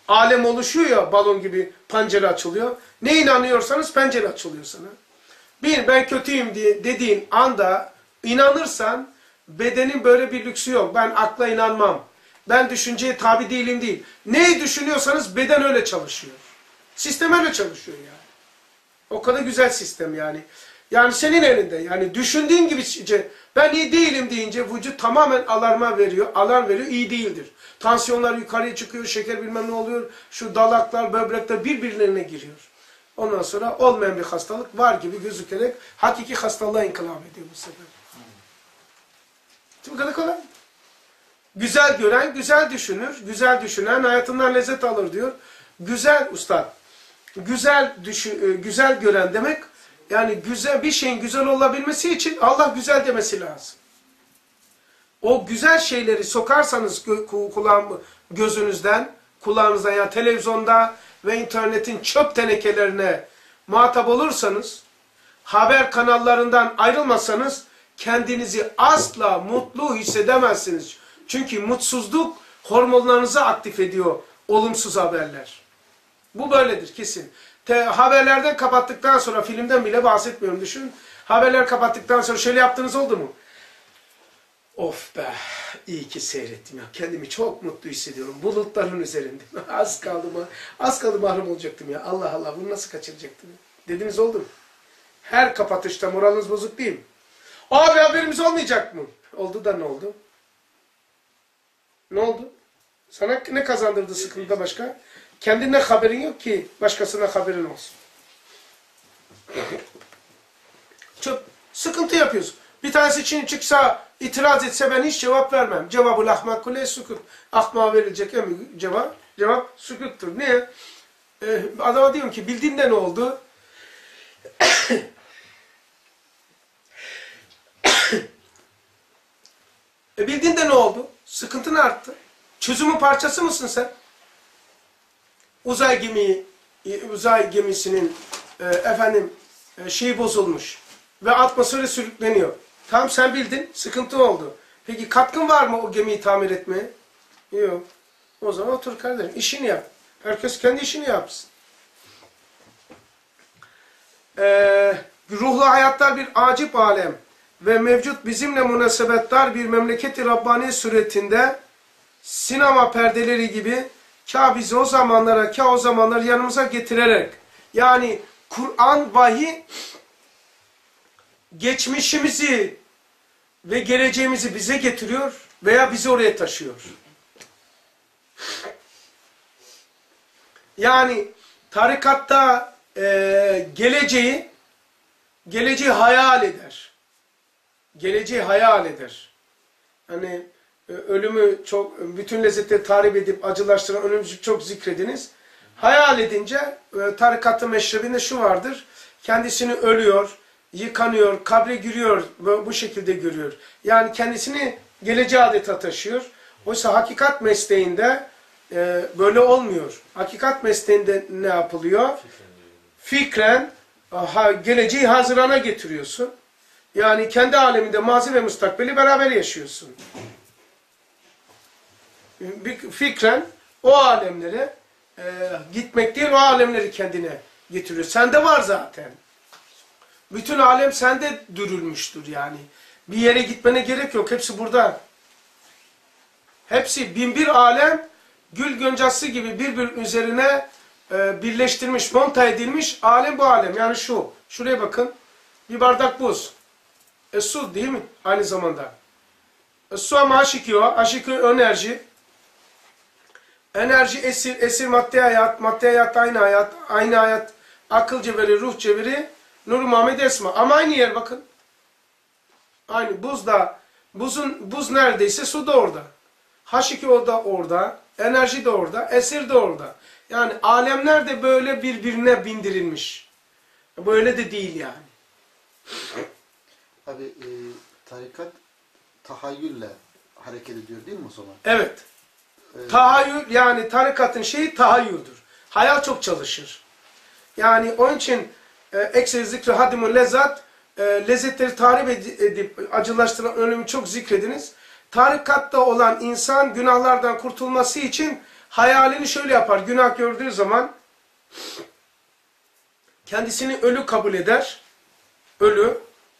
alem oluşuyor ya, balon gibi pencere açılıyor. Ne inanıyorsanız pencere açılıyor sana. Bir, ben kötüyüm diye dediğin anda inanırsan bedenin böyle bir lüksü yok. Ben akla inanmam. Ben düşünceye tabi değilim değil. Neyi düşünüyorsanız beden öyle çalışıyor. Sistem öyle çalışıyor yani. O kadar güzel sistem yani. Yani senin elinde. Yani düşündüğün gibi ben iyi değilim deyince vücut tamamen alarma veriyor. Alarm veriyor, iyi değildir. Tansiyonlar yukarıya çıkıyor, şeker bilmem ne oluyor. Şu dalaklar, böbrekler birbirlerine giriyor. Ondan sonra olmayan bir hastalık var gibi gözükerek hakiki hastalığa inkılap ediyor bu sefer. Bu kadar kolay. Güzel gören, güzel düşünür. Güzel düşünen hayatından lezzet alır diyor. Güzel ustad. Güzel düşün, güzel gören demek, yani güzel bir şeyin güzel olabilmesi için Allah güzel demesi lazım. O güzel şeyleri sokarsanız kulağın, gözünüzden, kulağınızdan, yani televizyonda ve internetin çöp tenekelerine muhatap olursanız, haber kanallarından ayrılmasanız kendinizi asla mutlu hissedemezsiniz. Çünkü mutsuzluk hormonlarınızı aktif ediyor, olumsuz haberler. Bu böyledir kesin. Te, haberlerden kapattıktan sonra, filmden bile bahsetmiyorum, düşün. Haberler kapattıktan sonra şöyle yaptığınız oldu mu? Of be, iyi ki seyrettim ya. Kendimi çok mutlu hissediyorum. Bulutların üzerinde. Az kaldı mı? Az kaldı mahrum olacaktım ya. Allah Allah, bunu nasıl kaçıracaktım? Dediniz oldu mu? Her kapatışta moraliniz bozuk değil mi? Abi haberimiz olmayacak mı? Oldu da ne oldu? Ne oldu? Sana ne kazandırdı sıkıntıda başka? Kendinden haberin yok ki başkasına haberin olsun. Çok sıkıntı yapıyorsun. Bir tanesi için çıksa, itiraz etse ben hiç cevap vermem. Cevabı lahmak kule sükut. Ahmağa verilecek en cevap, cevap sükuttur. Niye? Ee, adama diyorum ki bildiğinde ne oldu? e bildiğinde ne oldu? Sıkıntın arttı. Çözümün parçası mısın sen? Uzay gemi, uzay gemisinin e, efendim e, şeyi bozulmuş ve atmosfere sürükleniyor. Tamam, sen bildin, sıkıntı oldu. Peki katkın var mı o gemiyi tamir etmeye? Yok. O zaman otur kardeşim, işini yap. Herkes kendi işini yapsın. Ee, ruhlu hayatlar bir acip alem ve mevcut bizimle münasebettar bir memleket-i Rabbani suretinde sinema perdeleri gibi kâ bizi o zamanlara, kâ o zamanlar yanımıza getirerek, yani Kur'an, vahiy, geçmişimizi ve geleceğimizi bize getiriyor veya bizi oraya taşıyor. Yani tarikatta e, geleceği, geleceği hayal eder. Geleceği hayal eder. Hani ölümü çok, bütün lezzetleri tarif edip acılaştıran ölümü çok zikrediniz. Hayal edince tarikat-ı meşrebinde şu vardır. Kendisini ölüyor, yıkanıyor, kabre giriyor, bu şekilde görüyor. Yani kendisini geleceğe adeta taşıyor. Oysa hakikat mesleğinde e, böyle olmuyor. Hakikat mesleğinde ne yapılıyor? Fikren ha, geleceği hazırana getiriyorsun. Yani kendi aleminde mazi ve müstakbeli beraber yaşıyorsun. Fikren o alemlere e, gitmek değil, o alemleri kendine getiriyor. Sende var zaten. Bütün alem sende dürülmüştür yani. Bir yere gitmene gerek yok. Hepsi burada. Hepsi bin bir alem gül goncası gibi birbirinin üzerine e, birleştirilmiş, monta edilmiş alem bu alem. Yani şu. Şuraya bakın. Bir bardak buz. E su değil mi? Aynı zamanda. E, su ama H iki O. H iki O enerji. Enerji esir, esir madde hayat, madde hayat aynı hayat, aynı hayat, akıl cevheri, ruh cevheri, Nur Muhammed Esma. Ama aynı yer bakın. Aynı buzda, buzun, buz neredeyse su da orada. H iki O da orada, enerji de orada, esir de orada. Yani alemler de böyle birbirine bindirilmiş. Böyle de değil yani. Abi e, tarikat tahayyülle hareket ediyor değil mi o zaman? Evet. Tahayyül, yani tarikatın şeyi tahayyüldür. Hayal çok çalışır. Yani onun için e, ekseri zikri hadimul lezzat, e, lezzetleri tarif edip acılaştıran ölümü çok zikrediniz. Tarikatta olan insan günahlardan kurtulması için hayalini şöyle yapar. Günah gördüğü zaman kendisini ölü kabul eder. Ölü.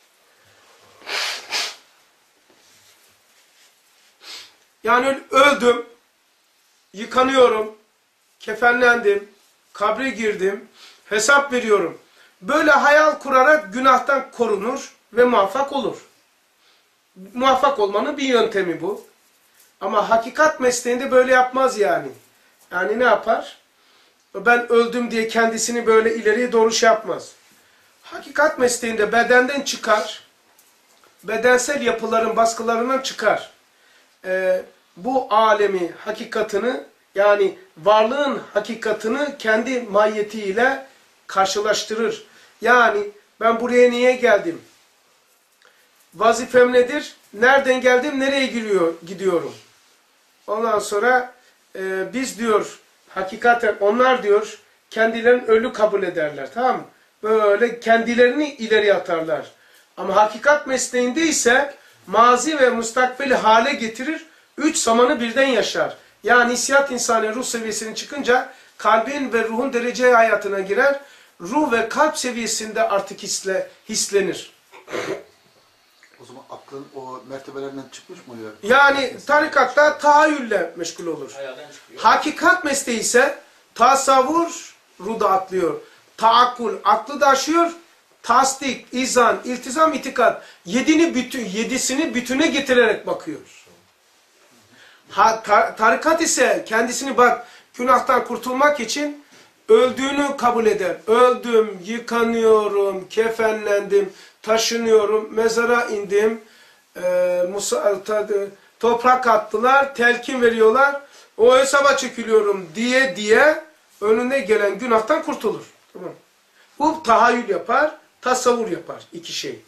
Yani öldüm, yıkanıyorum, kefenlendim, kabre girdim, hesap veriyorum. Böyle hayal kurarak günahtan korunur ve muvaffak olur. Muvaffak olmanın bir yöntemi bu. Ama hakikat mesleğinde böyle yapmaz yani. Yani ne yapar? Ben öldüm diye kendisini böyle ileriye doğru şey yapmaz. Hakikat mesleğinde bedenden çıkar, bedensel yapıların baskılarından çıkar. Ee, bu alemi, hakikatini, yani varlığın hakikatini kendi mahiyetiyle karşılaştırır. Yani ben buraya niye geldim? Vazifem nedir? Nereden geldim? Nereye giriyor, gidiyorum? Ondan sonra e, biz diyor, hakikaten onlar diyor, kendilerini ölü kabul ederler. Tamam mı? Böyle kendilerini ileri atarlar. Ama hakikat mesleğinde ise mazi ve mustakbeli hale getirir. Üç zamanı birden yaşar. Yani hissiyat insanı ruh seviyesine çıkınca kalbin ve ruhun derece hayatına girer. Ruh ve kalp seviyesinde artık hisle, hislenir. O zaman aklın o mertebelerinden çıkmış mı oluyor? Yani tarikatta tahayyülle meşgul olur. Hayalden çıkıyor. Hakikat mesleği ise tasavvur ruhda atlıyor. Taakkul aklı da aşıyor. Tasdik, izan, iltizam, itikat. Yedini bütün, yedisini bütüne getirerek bakıyor. Ha, tar tarikat ise kendisini bak günahtan kurtulmak için öldüğünü kabul eder. Öldüm, yıkanıyorum, kefenlendim, taşınıyorum, mezara indim, e, musa, toprak attılar, telkin veriyorlar, o hesaba çekiliyorum diye diye önüne gelen günahtan kurtulur. Tamam. Bu tahayyül yapar, tasavvur yapar. İki şey.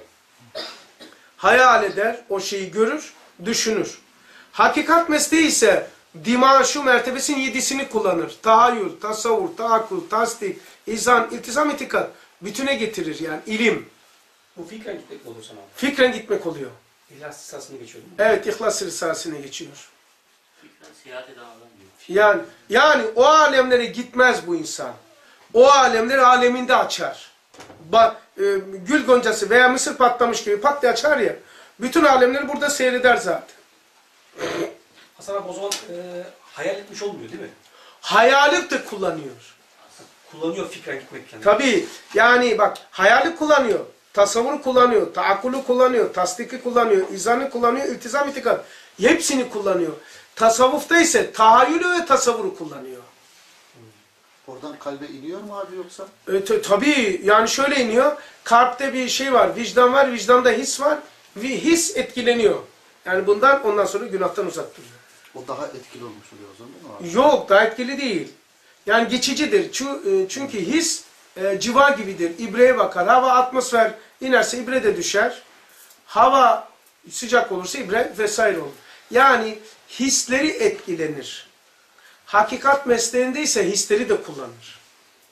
Hayal eder, o şeyi görür, düşünür. Hakikat mesleği ise dima şu mertebesinin yedisini kullanır. Tahayyül, tasavvur, taakkul, tasdik, izan, iltizam, itikat. Bütüne getirir yani ilim. Bu fikren gitmek mi olur sana? Fikren gitmek oluyor. İhlas Risası'na geçiyor değil mi? Evet, İhlas Risalesi'ne geçiyor. Fikren seyahat eden adam diyor. Yani, yani o alemlere gitmez bu insan. O alemleri aleminde açar. Ba, e, gül goncası veya mısır patlamış gibi pat diye açar ya. Bütün alemleri burada seyreder zaten. Hasan abi o zaman e, hayal etmiş olmuyor değil mi? Hayali de kullanıyor. Kullanıyor fikren gitmek kendini. Tabii yani bak hayali kullanıyor. Tasavvuru kullanıyor. Taakkulu kullanıyor. Tasdiki kullanıyor. İzanı kullanıyor. İltizam, itikat. Hepsini kullanıyor. Tasavvufta ise tahayyülü ve tasavvuru kullanıyor. Oradan kalbe iniyor mu abi yoksa? E, tabii yani şöyle iniyor. Kalpte bir şey var. Vicdan var. Vicdanda his var. Ve his etkileniyor. Yani bundan ondan sonra günahtan uzak duruyor. O daha etkili olmuş oluyor o zaman değil mi abi? Yok daha etkili değil. Yani geçicidir. Çünkü his e, civa gibidir. İbreye bakar. Hava atmosfer inerse ibre de düşer. Hava sıcak olursa ibre vesaire olur. Yani hisleri etkilenir. Hakikat mesleğinde ise hisleri de kullanır.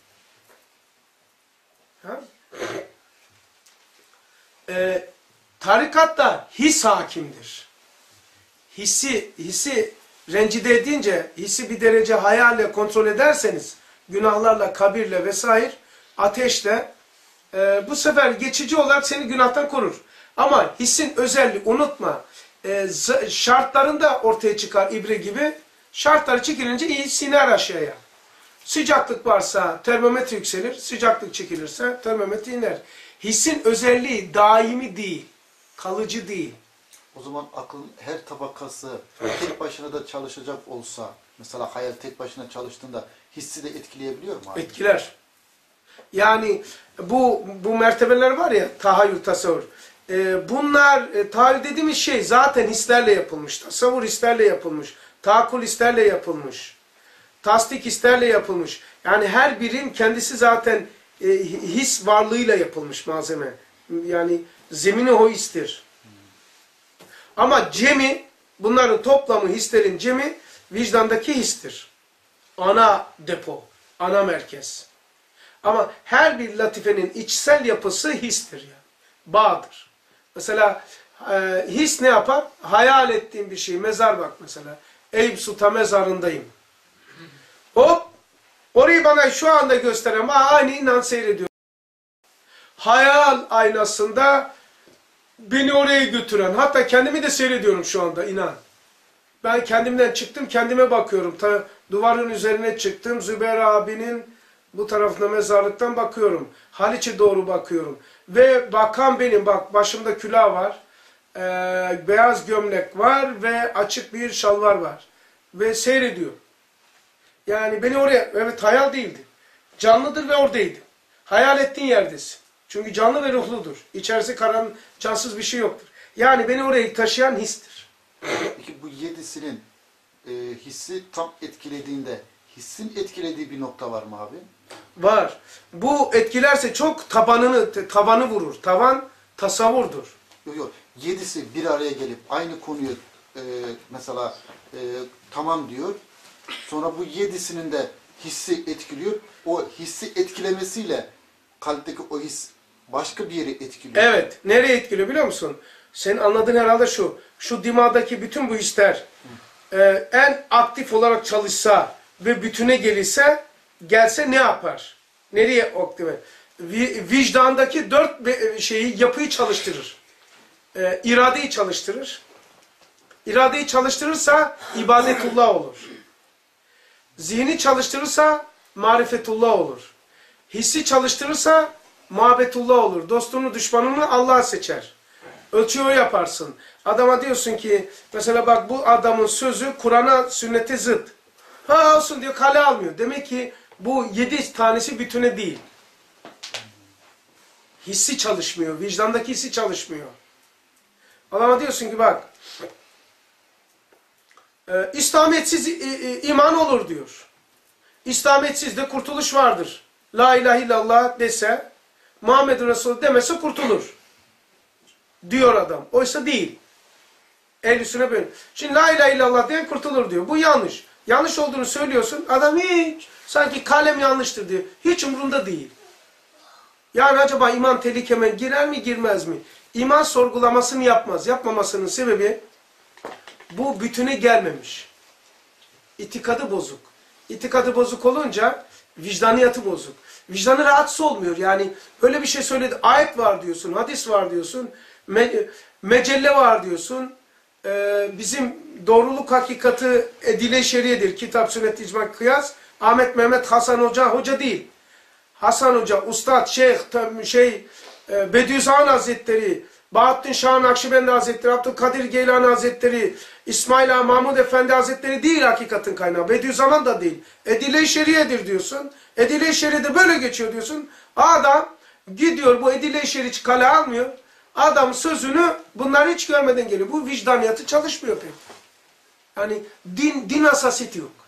Ha? E, tarikatta his hakimdir. Hissi, hissi rencide edince, hissi bir derece hayalle kontrol ederseniz, günahlarla, kabirle vesaire, ateşle, e, bu sefer geçici olarak seni günahtan korur. Ama hissin özelliği, unutma, e, şartlarında ortaya çıkar ibre gibi, şartları çekilince iyi siner aşağıya. Sıcaklık varsa termometre yükselir, sıcaklık çekilirse termometre iner. Hissin özelliği daimi değil, kalıcı değil. O zaman aklın her tabakası tek başına da çalışacak olsa, mesela hayal tek başına çalıştığında hissi de etkileyebiliyor mu abi? Etkiler. Yani bu bu mertebeler var ya, tahayyül, tasavvur. Ee, bunlar, e, tahayyül dediğimiz şey zaten hislerle yapılmış. Tasavvur hislerle yapılmış. Taakkul hislerle yapılmış. Tasdik hislerle yapılmış. Yani her birin kendisi zaten e, his varlığıyla yapılmış malzeme. Yani zemini o histir. Ama cemi, bunların toplamı, hislerin cemi, vicdandaki histir. Ana depo, ana merkez. Ama her bir latifenin içsel yapısı histir yani. Bağdır. Mesela e, his ne yapar? Hayal ettiğin bir şey, mezar bak mesela. Eyüp Sultan mezarındayım. Hop! Orayı bana şu anda gösteren, aynı inan seyrediyor. Hayal aynasında beni oraya götüren, hatta kendimi de seyrediyorum şu anda, inan. Ben kendimden çıktım, kendime bakıyorum. Ta, duvarın üzerine çıktım, Zübeyir abinin bu tarafına mezarlıktan bakıyorum. Haliç'e doğru bakıyorum. Ve bakan benim, bak başımda külah var, ee, beyaz gömlek var ve açık bir şalvar var. Ve seyrediyor. Yani beni oraya, evet hayal değildi. Canlıdır ve oradaydı. Hayal ettiğin yerdesin. Çünkü canlı ve ruhludur. İçerisi karan, cansız bir şey yoktur. Yani beni oraya taşıyan histir. Peki bu yedisinin e, hissi tam etkilediğinde hissin etkilediği bir nokta var mı abi? Var. Bu etkilerse çok tabanını, tabanı vurur. Tavan tasavvurdur. Yok yok. Yedisi bir araya gelip aynı konuyu e, mesela e, tamam diyor. Sonra bu yedisinin de hissi etkiliyor. O hissi etkilemesiyle kalpteki o his başka bir yeri etkiliyor. Evet. Nereye etkiliyor biliyor musun? Senin anladığın herhalde şu. Şu dimağdaki bütün bu hisler e, en aktif olarak çalışsa ve bütüne gelirse, gelse ne yapar? Nereye aktive? Vicdandaki dört şeyi, yapıyı çalıştırır. E, iradeyi çalıştırır. İradeyi çalıştırırsa ibadetullah olur. Zihni çalıştırırsa marifetullah olur. Hissi çalıştırırsa muhabbetullah olur. Dostunu, düşmanını Allah seçer. Ölçüyor yaparsın. Adama diyorsun ki, mesela bak bu adamın sözü Kur'an'a, sünnete zıt. Ha olsun diyor, kale almıyor. Demek ki bu yedi tanesi bütüne değil. Hissi çalışmıyor. Vicdandaki hissi çalışmıyor. Adama diyorsun ki bak, e, İslamiyetsiz e, e, iman olur diyor. İslamiyetsiz de kurtuluş vardır. La ilahe illallah dese, Muhammed Resul demese kurtulur. Diyor adam. Oysa değil. El üstüne böyle. Şimdi la ilahe illallah diyen kurtulur diyor. Bu yanlış. Yanlış olduğunu söylüyorsun. Adam hiç, sanki kalem yanlıştır diyor. Hiç umurunda değil. Yani acaba iman tehlikeme girer mi girmez mi? İman sorgulamasını yapmaz. Yapmamasının sebebi bu bütüne gelmemiş. İtikadı bozuk. İtikadı bozuk olunca vicdaniyatı bozuk. Vicdanı rahatsız olmuyor. Yani öyle bir şey söyledi. Ayet var diyorsun, hadis var diyorsun, me mecelle var diyorsun. Ee, bizim doğruluk hakikati edile şeriyedir. Kitap, sünnet, icma, kıyas. Ahmet Mehmet Hasan Hoca hoca değil. Hasan Hoca, Ustad, Şeyh, şey, e, Bediüzzaman Hazretleri, Bahattin Şah Nakşibendi Hazretleri, Abdülkadir Geylani Hazretleri, İsmail Ağa Mahmud Efendi Hazretleri değil hakikatin kaynağı. Bediüzzaman da değil. Edile-i Şeriye'dir diyorsun. Edile-i Şeriye'de böyle geçiyor diyorsun. Adam gidiyor bu Edile-i Şeriye hiç kale almıyor. Adam sözünü bunları hiç görmeden geliyor. Bu vicdaniyatı çalışmıyor pek. Yani din, din hassasiyeti yok.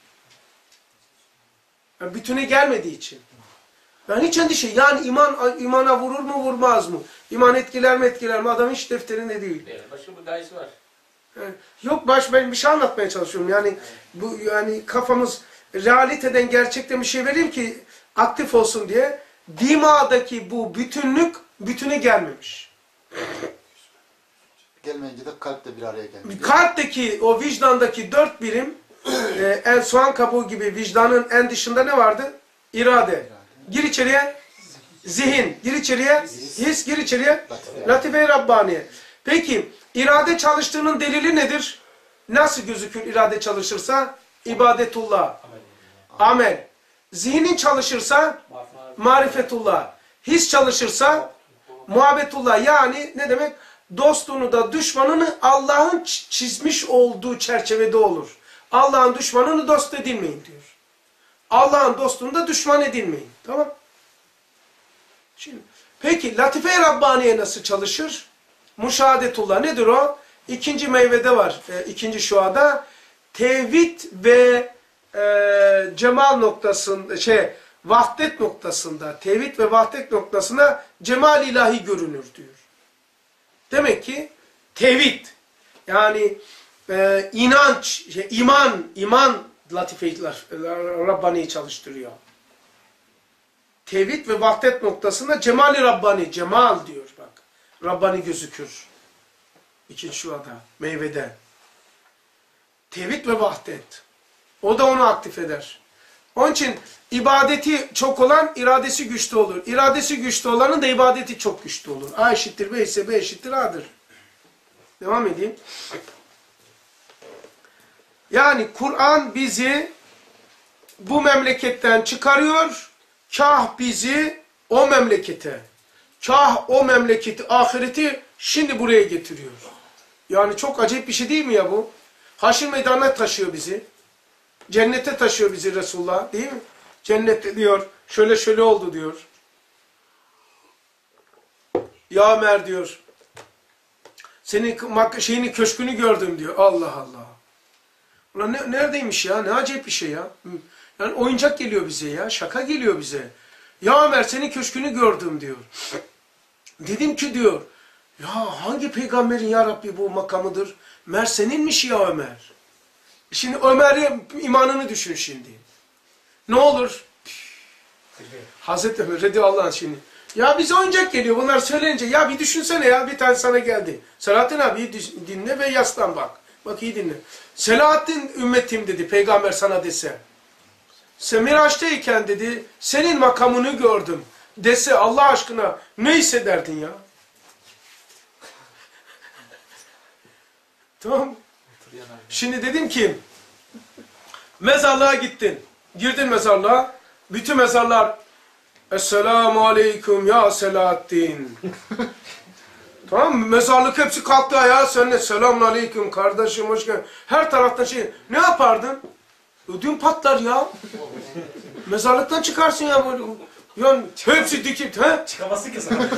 Yani bütüne gelmediği için. Yani hiç endişe. Yani iman imana vurur mu vurmaz mı? İman etkiler mi etkiler mi? Adam hiç defterinde değil. Başka bir gayesi var. Yani yok baş ben bir şey anlatmaya çalışıyorum. Yani bu yani kafamız realiteden gerçekten bir şey vereyim ki aktif olsun diye. Dimağdaki bu bütünlük bütüne gelmemiş. Gelmeyince de kalp de bir araya gelmiş. Kalpteki o vicdandaki dört birim e, en soğan kabuğu gibi vicdanın en dışında ne vardı? İrade. Gir içeriye zihin. Gir içeriye his. Gir içeriye latife-i Rabbaniye. Peki irade çalıştığının delili nedir? Nasıl gözükür irade çalışırsa? İbadetullah. Amel. Zihnin çalışırsa marifetullah. His çalışırsa muhabbetullah. Yani ne demek? Dostunu da düşmanını Allah'ın çizmiş olduğu çerçevede olur. Allah'ın düşmanını dost edinmeyin diyor. Allah'ın dostunu da düşman edinmeyin. Tamam. Şimdi, peki Latife-i Rabbaniye nasıl çalışır? Muşahadetullah nedir o? İkinci meyvede var. E, ikinci şuada. Tevhid ve e, cemal noktasında, şey, vahdet noktasında, tevhid ve vahdet noktasında cemal ilahi görünür diyor. Demek ki tevhid, yani e, inanç, şey, iman, iman Latife-i Rabbani'yi çalıştırıyor. Tevhid ve vahdet noktasında Cemal-i Rabbani, cemal diyor bak. Rabbani gözükür. İkinci şuada, meyvede. Tevhid ve vahdet. O da onu aktif eder. Onun için ibadeti çok olan iradesi güçlü olur. İradesi güçlü olanın da ibadeti çok güçlü olur. A eşittir B ise B eşittir A'dır. Devam edeyim. Yani Kur'an bizi bu memleketten çıkarıyor, kah bizi o memlekete, kah o memleketi, ahireti şimdi buraya getiriyor. Yani çok acayip bir şey değil mi ya bu? Haşr meydanına taşıyor bizi. Cennete taşıyor bizi Resulullah, değil mi? Cennette diyor, şöyle şöyle oldu diyor. Ya Ömer diyor, senin şeyini, köşkünü gördüm diyor. Allah Allah. Ulan ne, neredeymiş ya? Ne acayip bir şey ya. Yani oyuncak geliyor bize ya. Şaka geliyor bize. Ya Ömer senin köşkünü gördüm diyor. Dedim ki diyor, ya hangi peygamberin ya Rabbi bu makamıdır? Ömer seninmiş ya Ömer. Şimdi Ömer'in imanını düşün şimdi. Ne olur? Hazreti Ömer radıyallahu anh şimdi. Ya bize oyuncak geliyor bunlar söylenince. Ya bir düşünsene ya, bir tane sana geldi. Selahattin abi dinle ve yaslan bak. Bak iyi dinle. Selahattin ümmetim dedi peygamber sana dese. Sen Miraç'tayken dedi senin makamını gördüm dese Allah aşkına ne hissederdin ya? Tamam. Şimdi dedim ki mezarlığa gittin. Girdin mezarlığa. Bütün mezarlar Esselamu Aleyküm ya Selahattin. Tamam mı? Mezarlık hepsi kalktı ayağa. Sen de selamun aleyküm kardeşim hoş geldin. Her taraftan şey. Ne yapardın? Ödün patlar ya. Mezarlıktan çıkarsın ya böyle. Yani hepsi dikip. He? Çıkamazsın ki sana.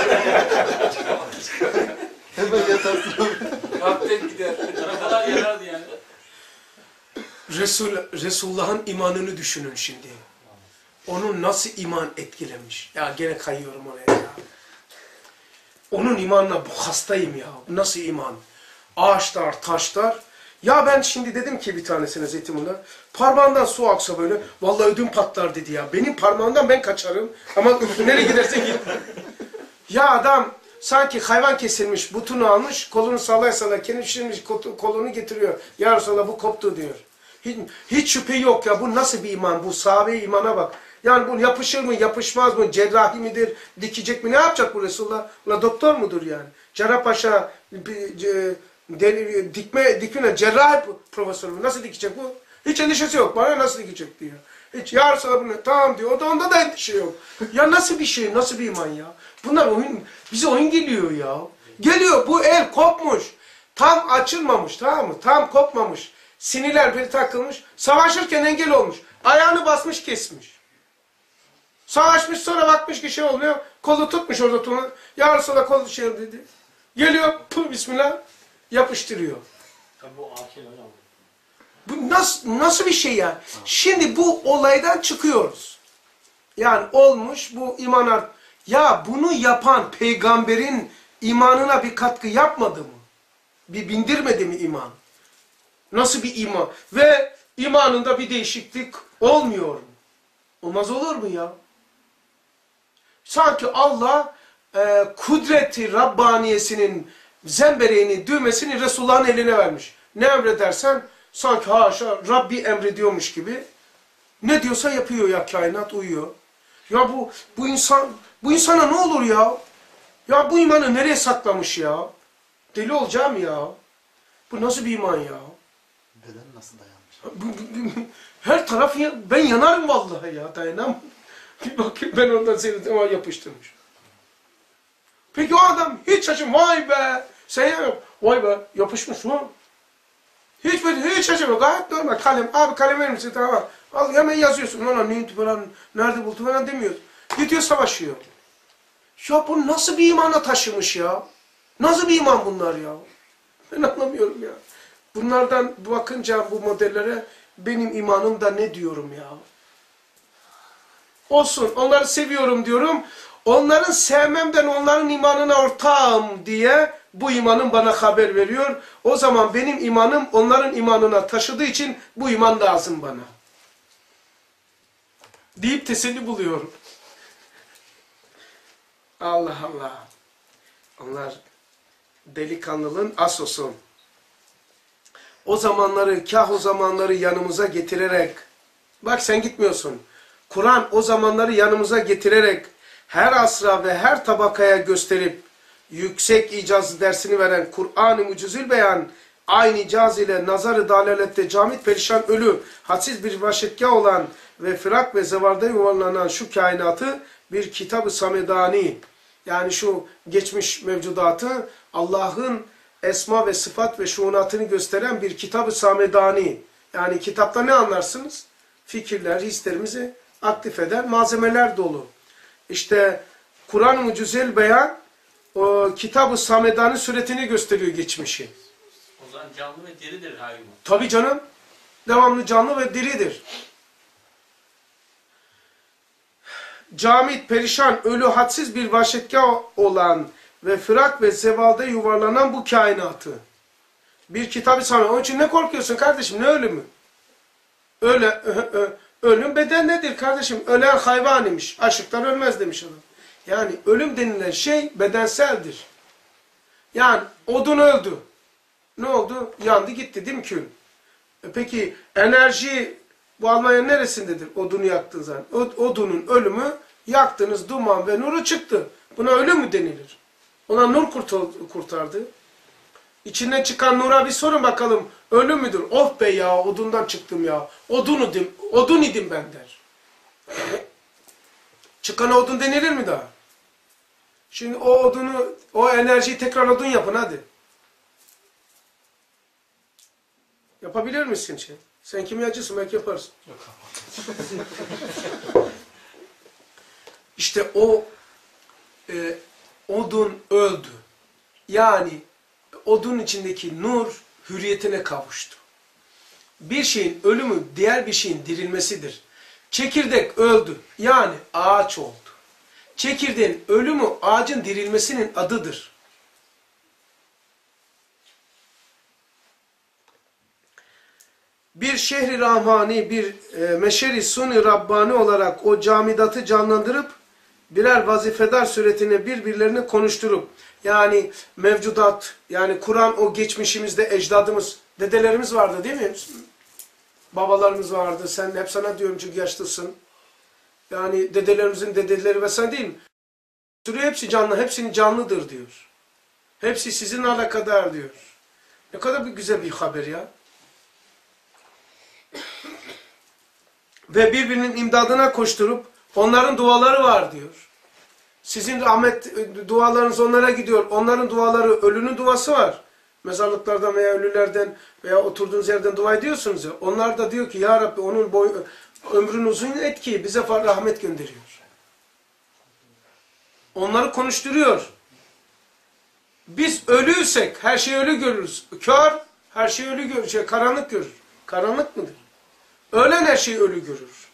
Hemen yatarsın. Kalpten gider. Ne kadar yarardı yani. Resul, Resulullah'ın imanını düşünün şimdi. Onun nasıl iman etkilemiş. Ya gene kayıyorum oraya ya. Onun imanına bu hastayım ya. Nasıl iman? Ağaçlar, taşlar. Ya ben şimdi dedim ki bir tanesine Zeytinburnu'nda, parmağından su aksa böyle, vallahi ödüm patlar dedi ya. Benim parmağımdan ben kaçarım. Ama nereye gidersen git. Ya adam sanki hayvan kesilmiş, butunu almış, kolunu sallaya sallaya, kendi pişirmiş, kolunu getiriyor. Ya Resulallah bu koptu diyor. Hiç, hiç şüphe yok ya, bu nasıl bir iman? Bu sahabe imana bak. Yani bu yapışır mı, yapışmaz mı, cerrahi midir, dikecek mi, ne yapacak bu Resulullah? Ula doktor mudur yani? Cerrahpaşa, dikme, dikme, cerrah profesörü mü? Nasıl dikecek bu? Hiç endişesi yok, bana nasıl dikecek diyor. Hiç, ya Resulallah bunu, tamam diyor, o da onda da endişe yok. Ya nasıl bir şey, nasıl bir iman ya? Bunlar oyun, bize oyun geliyor ya. Geliyor, bu el kopmuş, tam açılmamış, tamam mı? Tam kopmamış, sinirler bir takılmış, savaşırken engel olmuş, ayağını basmış, kesmiş. Savaşmış, sonra bakmış ki şey oluyor, kolu tutmuş orada tutmuş. Ya Resulallah kolu şey dedi. Geliyor, puh, bismillah, yapıştırıyor. Tabii bu akil hocam. Bu nasıl, nasıl bir şey yani? Şimdi bu olaydan çıkıyoruz. Yani olmuş bu iman art. Ya bunu yapan peygamberin imanına bir katkı yapmadı mı? Bir bindirmedi mi iman? Nasıl bir iman? Ve imanında bir değişiklik olmuyor mu? Olmaz olur mu ya? Sanki Allah e, kudreti Rabbaniyesinin zembereğini, düğmesini Resulullah'ın eline vermiş. Ne emredersen sanki haşa Rabbi emrediyormuş gibi. Ne diyorsa yapıyor ya, kainat uyuyor. Ya bu bu insan bu insana ne olur ya? Ya bu imanı nereye saklamış ya? Deli olacağım ya. Bu nasıl bir iman ya? Beden nasıl dayanmış? Bu, bu, bu, her taraf ya, ben yanarım vallahi ya, dayanamam. Bir bakayım ben oradan seyrettim ama yapıştırmış. Peki o adam hiç şaşırmıyor. Vay be! Sen ya, vay be yapışmış mı? Hiç böyle hiç şaşırmıyor. Gayet normal. Kalem. Abi kalem verir misin? Tamam. Al hemen yazıyorsun. Ona neydi falan, nerede buldu falan demiyoruz. Gidiyor savaşıyor. Ya bu nasıl bir imana taşımış ya? Nasıl bir iman bunlar ya? Ben anlamıyorum ya. Bunlardan bakınca bu modellere benim imanım da ne diyorum ya? Olsun, onları seviyorum diyorum. Onların sevmemden onların imanına ortağım diye bu imanım bana haber veriyor. O zaman benim imanım onların imanına taşıdığı için bu iman lazım bana. Deyip teselli buluyorum. Allah Allah. Onlar delikanlılığın asosu. O zamanları, kah o zamanları yanımıza getirerek Bak sen gitmiyorsun. Kur'an o zamanları yanımıza getirerek her asra ve her tabakaya gösterip yüksek icazı dersini veren Kur'an-ı Mucizül Beyan aynı icaz ile nazar-ı dalalette camit perişan ölü hadsiz bir vaşetgah olan ve firak ve zevarda yuvarlanan şu kainatı bir kitab-ı samedani, yani şu geçmiş mevcudatı Allah'ın esma ve sıfat ve şuunatını gösteren bir kitab-ı samedani. Yani kitapta ne anlarsınız? Fikirler, hislerimizi aktif eden malzemeler dolu. İşte Kur'an-ı Mucizül Beyan o kitab-ı samedani suretini gösteriyor geçmişi. O zaman canlı ve diridir hayvan. Tabii canım. Devamlı canlı ve diridir. Camit, perişan, ölü, hadsiz bir vahşetgah olan ve fırak ve zevalda yuvarlanan bu kainatı. Bir kitab-ı samedani. Onun için ne korkuyorsun kardeşim? Ne ölümü? Öyle, ö, ö, ölüm beden nedir kardeşim? Ölen hayvan imiş. Açlıktan ölmez demiş adam. Yani ölüm denilen şey bedenseldir. Yani odun öldü. Ne oldu? Yandı gitti değil mi kül? E peki enerji bu Almanya neresindedir odunu yaktığın zaman? Odunun ölümü yaktınız duman ve nuru çıktı. Buna ölüm mü denilir? Ona nur kurtardı. İçinden çıkan nura bir sorun bakalım ölüm müdür? Oh be ya odundan çıktım ya. Odun idim, odun idim ben der. Çıkana odun denilir mi daha? Şimdi o odunu, o enerjiyi tekrar odun yapın hadi. Yapabilir misin şey? Sen kimyacısın belki yaparsın. Yok. İşte o e, odun öldü. Yani odun içindeki nur hürriyetine kavuştu. Bir şeyin ölümü diğer bir şeyin dirilmesidir. Çekirdek öldü. Yani ağaç oldu. Çekirdeğin ölümü ağacın dirilmesinin adıdır. Bir şehri rahmani, bir e, meşeri suni rabbani olarak o camidatı canlandırıp birer vazifedar suretine birbirlerini konuşturup, yani mevcudat, yani Kur'an o geçmişimizde ecdadımız, dedelerimiz vardı değil mi? Babalarımız vardı. Sen hep sana diyorum çünkü yaşlısın. Yani dedelerimizin dedeleri vesaire değil mi? Hepsi canlı, hepsinin canlıdır diyor. Hepsi sizin alakadar diyor. Ne kadar bir güzel bir haber ya. Ve birbirinin imdadına koşturup onların duaları var diyor. Sizin rahmet dualarınız onlara gidiyor. Onların duaları, ölünün duası var. Mezarlıklardan veya ölülerden veya oturduğunuz yerden dua ediyorsunuz ya. Onlar da diyor ki ya Rabbi onun boy, ömrünü uzun et ki bize rahmet gönderiyor. Onları konuşturuyor. Biz ölüysek her şeyi ölü görürüz. Kör her şeyi ölü görür. Şey, karanlık görür. Karanlık mıdır? Ölen her şeyi ölü görür.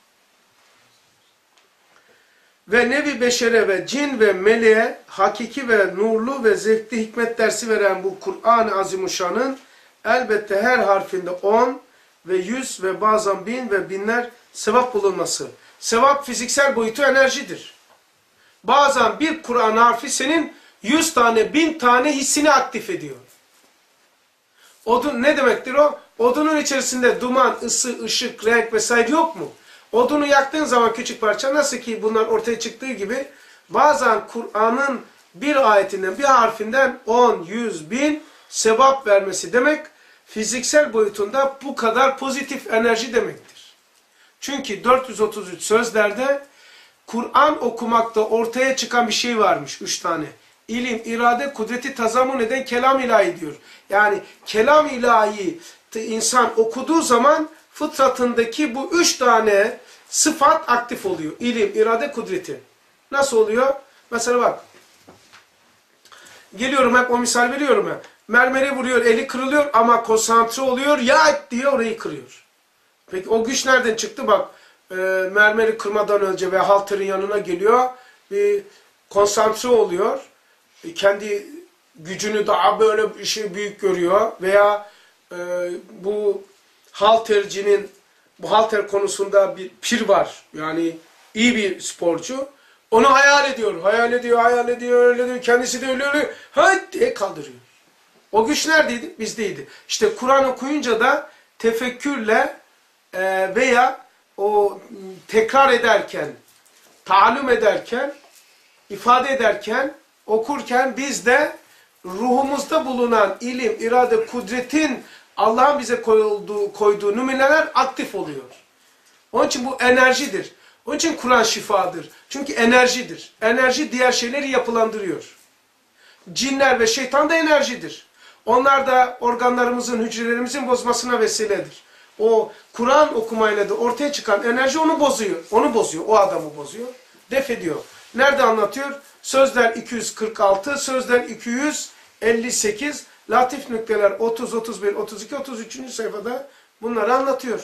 Ve nevi beşere ve cin ve meleğe hakiki ve nurlu ve zevkli hikmet dersi veren bu Kur'an-ı Azimuşşan'ın elbette her harfinde on ve yüz ve bazen bin ve binler sevap bulunması. Sevap fiziksel boyutu enerjidir. Bazen bir Kur'an harfi senin yüz tane, bin tane hissini aktif ediyor. Odun ne demektir o? Odunun içerisinde duman, ısı, ışık, renk vesaire yok mu? Odunu yaktığın zaman küçük parça nasıl ki bunlar ortaya çıktığı gibi bazen Kur'an'ın bir ayetinden, bir harfinden on, yüz, bin sevap vermesi demek fiziksel boyutunda bu kadar pozitif enerji demektir. Çünkü dört yüz otuz üç sözlerde Kur'an okumakta ortaya çıkan bir şey varmış. Üç tane. İlim, irade, kudreti tazamun eden kelam ilahi diyor. Yani kelam ilahi insan okuduğu zaman fıtratındaki bu üç tane sıfat aktif oluyor. İlim, irade, kudreti. Nasıl oluyor? Mesela bak. Geliyorum hep o misal veriyorum hep. Mermeri vuruyor, eli kırılıyor ama konsantre oluyor. Ya diye orayı kırıyor. Peki o güç nereden çıktı? Bak e, mermeri kırmadan önce ve halterin yanına geliyor. Bir konsantre oluyor. E, kendi gücünü daha böyle bir şey büyük görüyor. Veya e, bu haltercinin bu halter konusunda bir pir var. Yani iyi bir sporcu. Onu hayal ediyor. Hayal ediyor, hayal ediyor, öyle ediyor. Kendisi de öyle öyle. Hayt diye kaldırıyor. O güç neredeydi? Bizdeydi. İşte Kur'an okuyunca da tefekkürle e, veya o tekrar ederken, taallüm ederken, ifade ederken, okurken biz de ruhumuzda bulunan ilim, irade, kudretin Allah'ın bize koyduğu, koyduğu nümuneler aktif oluyor. Onun için bu enerjidir. Onun için Kur'an şifadır. Çünkü enerjidir. Enerji diğer şeyleri yapılandırıyor. Cinler ve şeytan da enerjidir. Onlar da organlarımızın, hücrelerimizin bozmasına vesiledir. O Kur'an okumayla da ortaya çıkan enerji onu bozuyor. Onu bozuyor. O adamı bozuyor. Def ediyor. Nerede anlatıyor? Sözler iki yüz kırk altı, Sözler iki yüz elli sekiz, Latif nükteler otuz, otuz bir, otuz iki, otuz üçüncü sayfada bunları anlatıyor.